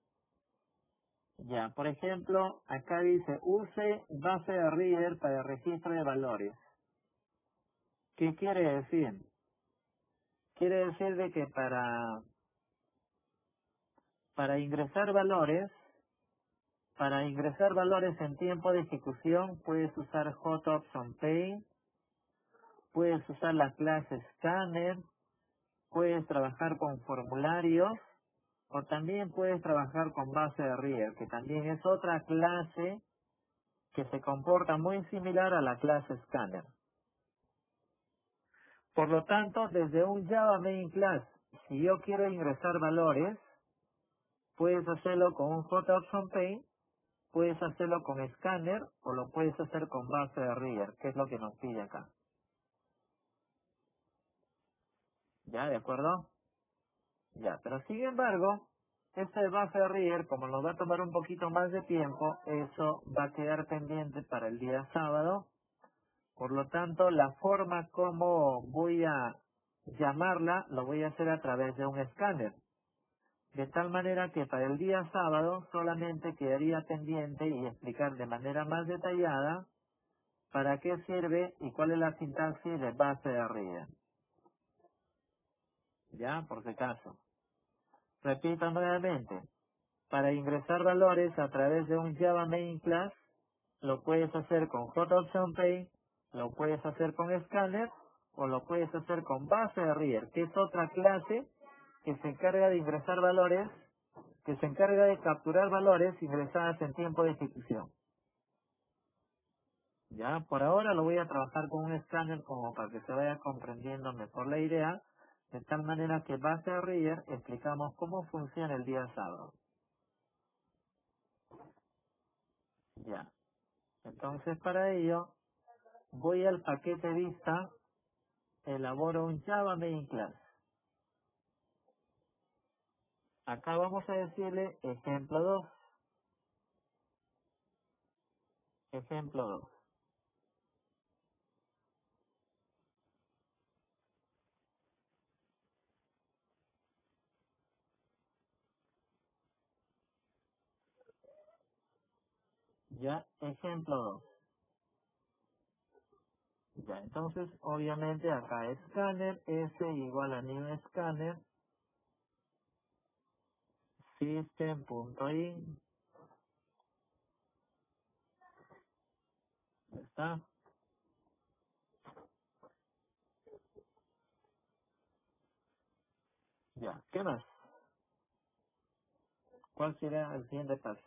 Ya, por ejemplo, acá dice use base de reader para el registro de valores. ¿Qué quiere decir? Quiere decir de que para, para ingresar valores, para ingresar valores en tiempo de ejecución, puedes usar hotOptionPay, puedes usar la clase scanner, puedes trabajar con formularios, o también puedes trabajar con base de reader, que también es otra clase que se comporta muy similar a la clase scanner. Por lo tanto, desde un Java main class, si yo quiero ingresar valores, puedes hacerlo con un hotOptionPay, puedes hacerlo con scanner o lo puedes hacer con base de reader, que es lo que nos pide acá. ¿Ya? ¿De acuerdo? Ya, pero sin embargo, este base de reader, como nos va a tomar un poquito más de tiempo, eso va a quedar pendiente para el día sábado. Por lo tanto, la forma como voy a llamarla, lo voy a hacer a través de un escáner. De tal manera que para el día sábado solamente quedaría pendiente y explicar de manera más detallada para qué sirve y cuál es la sintaxis de base de reader. ¿Ya? Por si acaso. Repito nuevamente. Para ingresar valores a través de un Java main class, lo puedes hacer con hotOptionPay, lo puedes hacer con scanner o lo puedes hacer con base de reader, que es otra clase que se encarga de ingresar valores, que se encarga de capturar valores ingresadas en tiempo de ejecución. Ya, por ahora lo voy a trabajar con un scanner como para que se vaya comprendiendo mejor la idea, de tal manera que base de reader explicamos cómo funciona el día sábado. Ya. Entonces para ello voy al paquete vista, elaboro un Java main class. Acá vamos a decirle ejemplo dos. Ejemplo dos. Ya, ejemplo dos. Ya, entonces obviamente acá scanner, S igual a new scanner, system.in, ya está. Ya, ¿qué más? ¿Cuál sería el siguiente paso?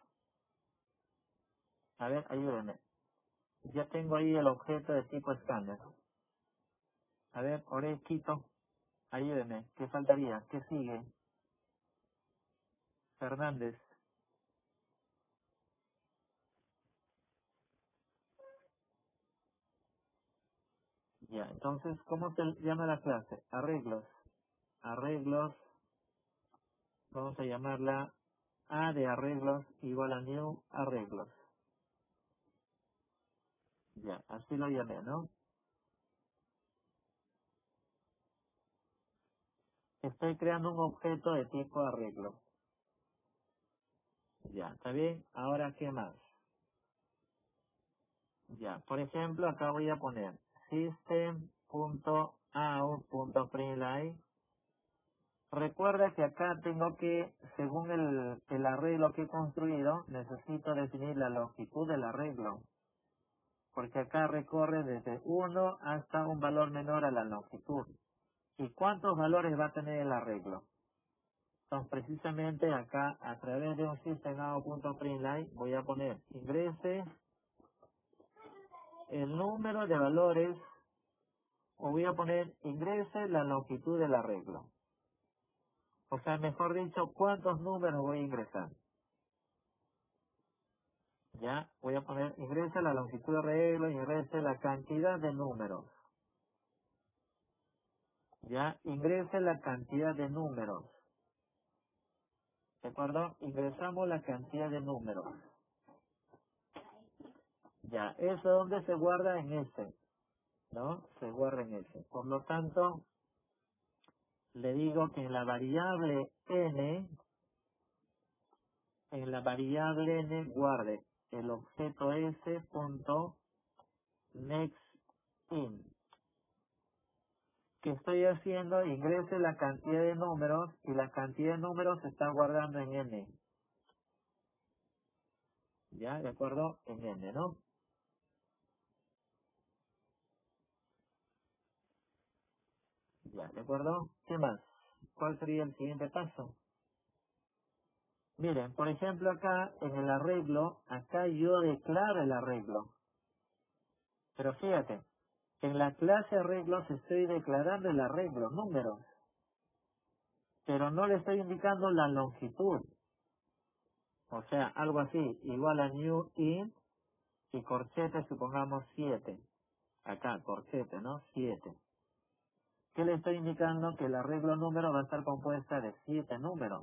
A ver, ayúdenme. Ya tengo ahí el objeto de tipo scanner. A ver, ahora quito. Ayúdenme. ¿Qué faltaría? ¿Qué sigue? Fernández. Ya, entonces, ¿cómo se llama la clase? Arreglos. Arreglos. Vamos a llamarla A de arreglos igual a new arreglos. Ya, así lo llamé, ¿no? Estoy creando un objeto de tipo arreglo. Ya, ¿está bien? Ahora, ¿qué más? Ya, por ejemplo, acá voy a poner system.out.println. Recuerda que acá tengo que, según el, el arreglo que he construido, necesito definir la longitud del arreglo. Porque acá recorre desde uno hasta un valor menor a la longitud. ¿Y cuántos valores va a tener el arreglo? Entonces, precisamente acá, a través de un system.out.println, voy a poner ingrese el número de valores, o voy a poner ingrese la longitud del arreglo. O sea, mejor dicho, ¿cuántos números voy a ingresar? Ya, voy a poner ingrese la longitud del arreglo, ingrese la cantidad de números. Ya, ingrese la cantidad de números. ¿De acuerdo? Ingresamos la cantidad de números. Ya, eso donde se guarda en ese, ¿no? Se guarda en ese. Por lo tanto, le digo que en la variable n, en la variable n guarde el objeto s punto next in. ¿Qué estoy haciendo? Ingrese la cantidad de números y la cantidad de números se está guardando en n. ¿Ya? ¿De acuerdo? En n, ¿no? Ya, ¿de acuerdo? ¿Qué más? ¿Cuál sería el siguiente paso? Miren, por ejemplo acá en el arreglo, acá yo declaro el arreglo. Pero fíjate, en la clase arreglos estoy declarando el arreglo, números. Pero no le estoy indicando la longitud. O sea, algo así, igual a new int y corchete, supongamos siete. Acá, corchete, ¿no? siete. ¿Qué le estoy indicando? Que el arreglo número va a estar compuesta de siete números.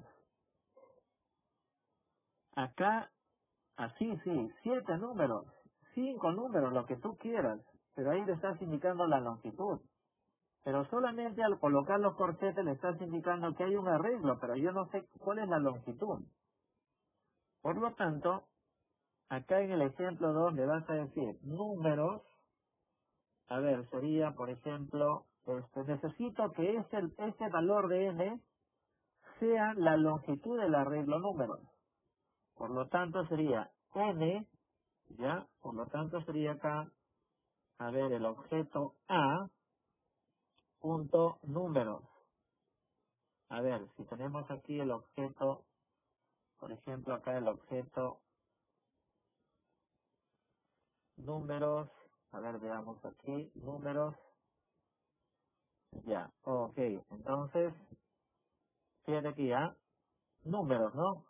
Acá, así, sí, siete números, cinco números, lo que tú quieras. Pero ahí le estás indicando la longitud. Pero solamente al colocar los corchetes le estás indicando que hay un arreglo, pero yo no sé cuál es la longitud. Por lo tanto, acá en el ejemplo dos le vas a decir números. A ver, sería, por ejemplo, este, necesito que ese, ese valor de n sea la longitud del arreglo números. Por lo tanto, sería n, ¿ya? Por lo tanto, sería acá, a ver, el objeto a, punto números. A ver, si tenemos aquí el objeto, por ejemplo, acá el objeto números, a ver, veamos aquí, números, ya, ok, entonces, fíjate aquí ya, números, ¿no?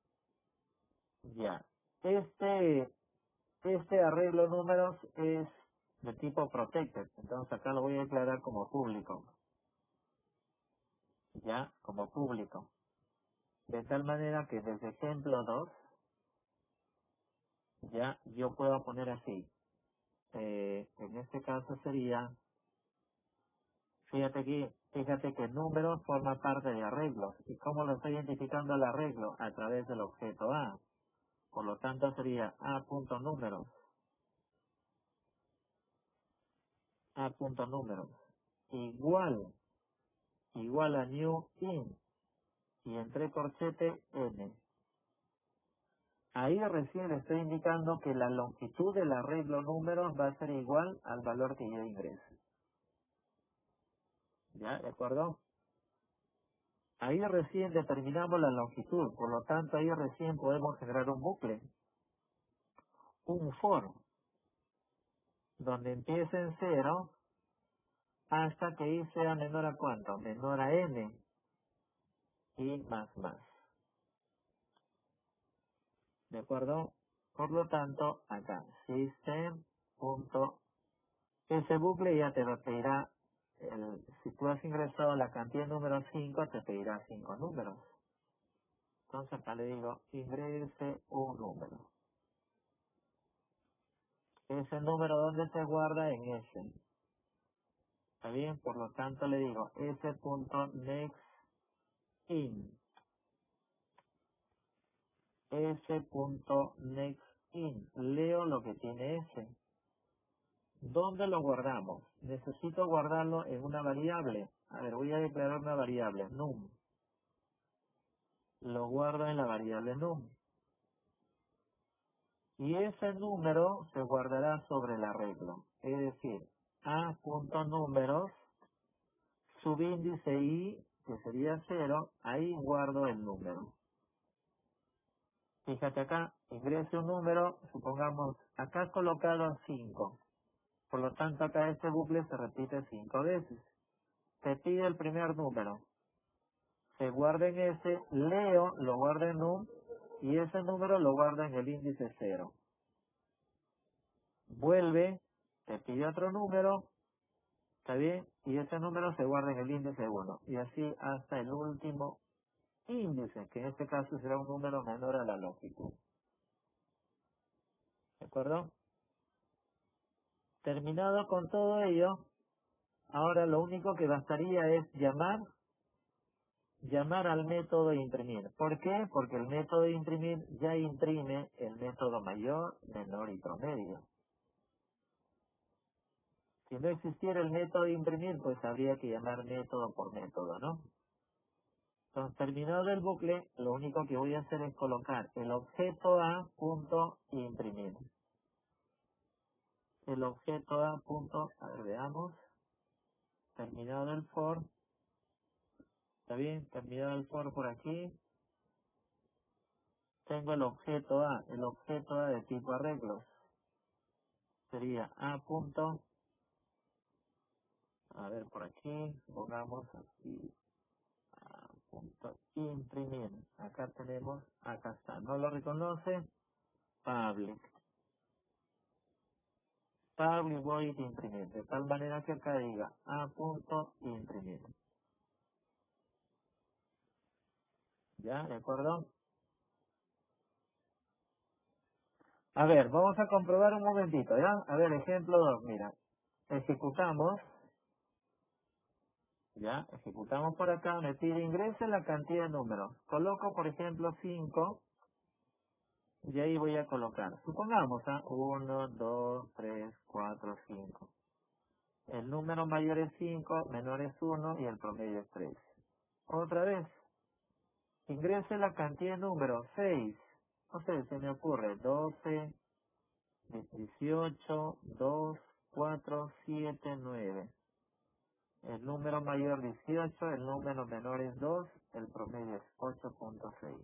Ya, este, este arreglo números es de tipo protected, entonces acá lo voy a declarar como público, ya, como público, de tal manera que desde ejemplo dos, ya, yo puedo poner así, eh, en este caso sería, fíjate aquí, fíjate que números forma parte de arreglos. ¿Y cómo lo estoy identificando el arreglo? A través del objeto A. Por lo tanto sería A.números. A.números. Igual, igual a new in. Y entre corchete N. Ahí recién le estoy indicando que la longitud del arreglo números va a ser igual al valor que yo ingrese. ¿Ya? ¿De acuerdo? Ahí recién determinamos la longitud, por lo tanto ahí recién podemos generar un bucle, un for, donde empiece en cero hasta que y sea menor a cuánto, menor a n y más más. ¿De acuerdo? Por lo tanto, acá, system. Ese bucle ya te pedirá, el, si tú has ingresado la cantidad número cinco, te pedirá cinco números. Entonces acá le digo, ingrese un número. Ese número, ¿dónde se guarda? En ese. ¿Está bien? Por lo tanto, le digo s.next in. S.nextIn. Leo lo que tiene S. ¿Dónde lo guardamos? Necesito guardarlo en una variable. A ver, voy a declarar una variable, num. Lo guardo en la variable num. Y ese número se guardará sobre el arreglo. Es decir, a.números, subíndice i, que sería cero, ahí guardo el número. Fíjate acá, ingrese un número, supongamos, acá colocaron cinco. Por lo tanto, acá este bucle se repite cinco veces. Te pide el primer número. Se guarda en ese, leo, lo guarda en num, y ese número lo guarda en el índice cero. Vuelve, te pide otro número, ¿está bien? Y ese número se guarda en el índice uno. Y así hasta el último índice, que en este caso será un número menor a la longitud. ¿De acuerdo? Terminado con todo ello, ahora lo único que bastaría es llamar, llamar al método imprimir. ¿Por qué? Porque el método imprimir ya imprime el método mayor, menor y promedio. Si no existiera el método imprimir, pues habría que llamar método por método, ¿no? Entonces, terminado el bucle, lo único que voy a hacer es colocar el objeto A punto imprimir. El objeto A punto, a ver, veamos, terminado el for, ¿está bien? Terminado el for por aquí. Tengo el objeto A, el objeto A de tipo arreglos. Sería A punto, a ver por aquí, pongamos aquí, A punto imprimir. Acá tenemos, acá está, no lo reconoce, public. Public void imprimir, de tal manera que acá diga A punto imprimir. ¿Ya? ¿De acuerdo? A ver, vamos a comprobar un momentito, ¿ya? A ver, ejemplo dos, mira. Ejecutamos, ¿ya? Ejecutamos por acá, me pide ingrese la cantidad de números. Coloco, por ejemplo, cinco, y ahí voy a colocar. Supongamos, ¿ah? uno, dos, tres, cuatro, cinco. El número mayor es cinco, menor es uno y el promedio es tres. Otra vez, ingrese la cantidad de números, seis. No sé, se me ocurre, doce, dieciocho, dos, cuatro, siete, nueve. El número mayor dieciocho, el número menor es dos, el promedio es ocho punto seis.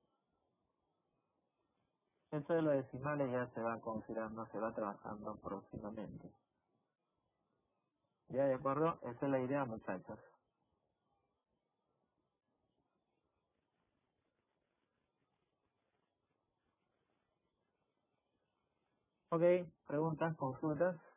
Eso de los decimales ya se va considerando, se va trabajando próximamente. ¿Ya de acuerdo? Esa es la idea, muchachos. Ok, preguntas, consultas.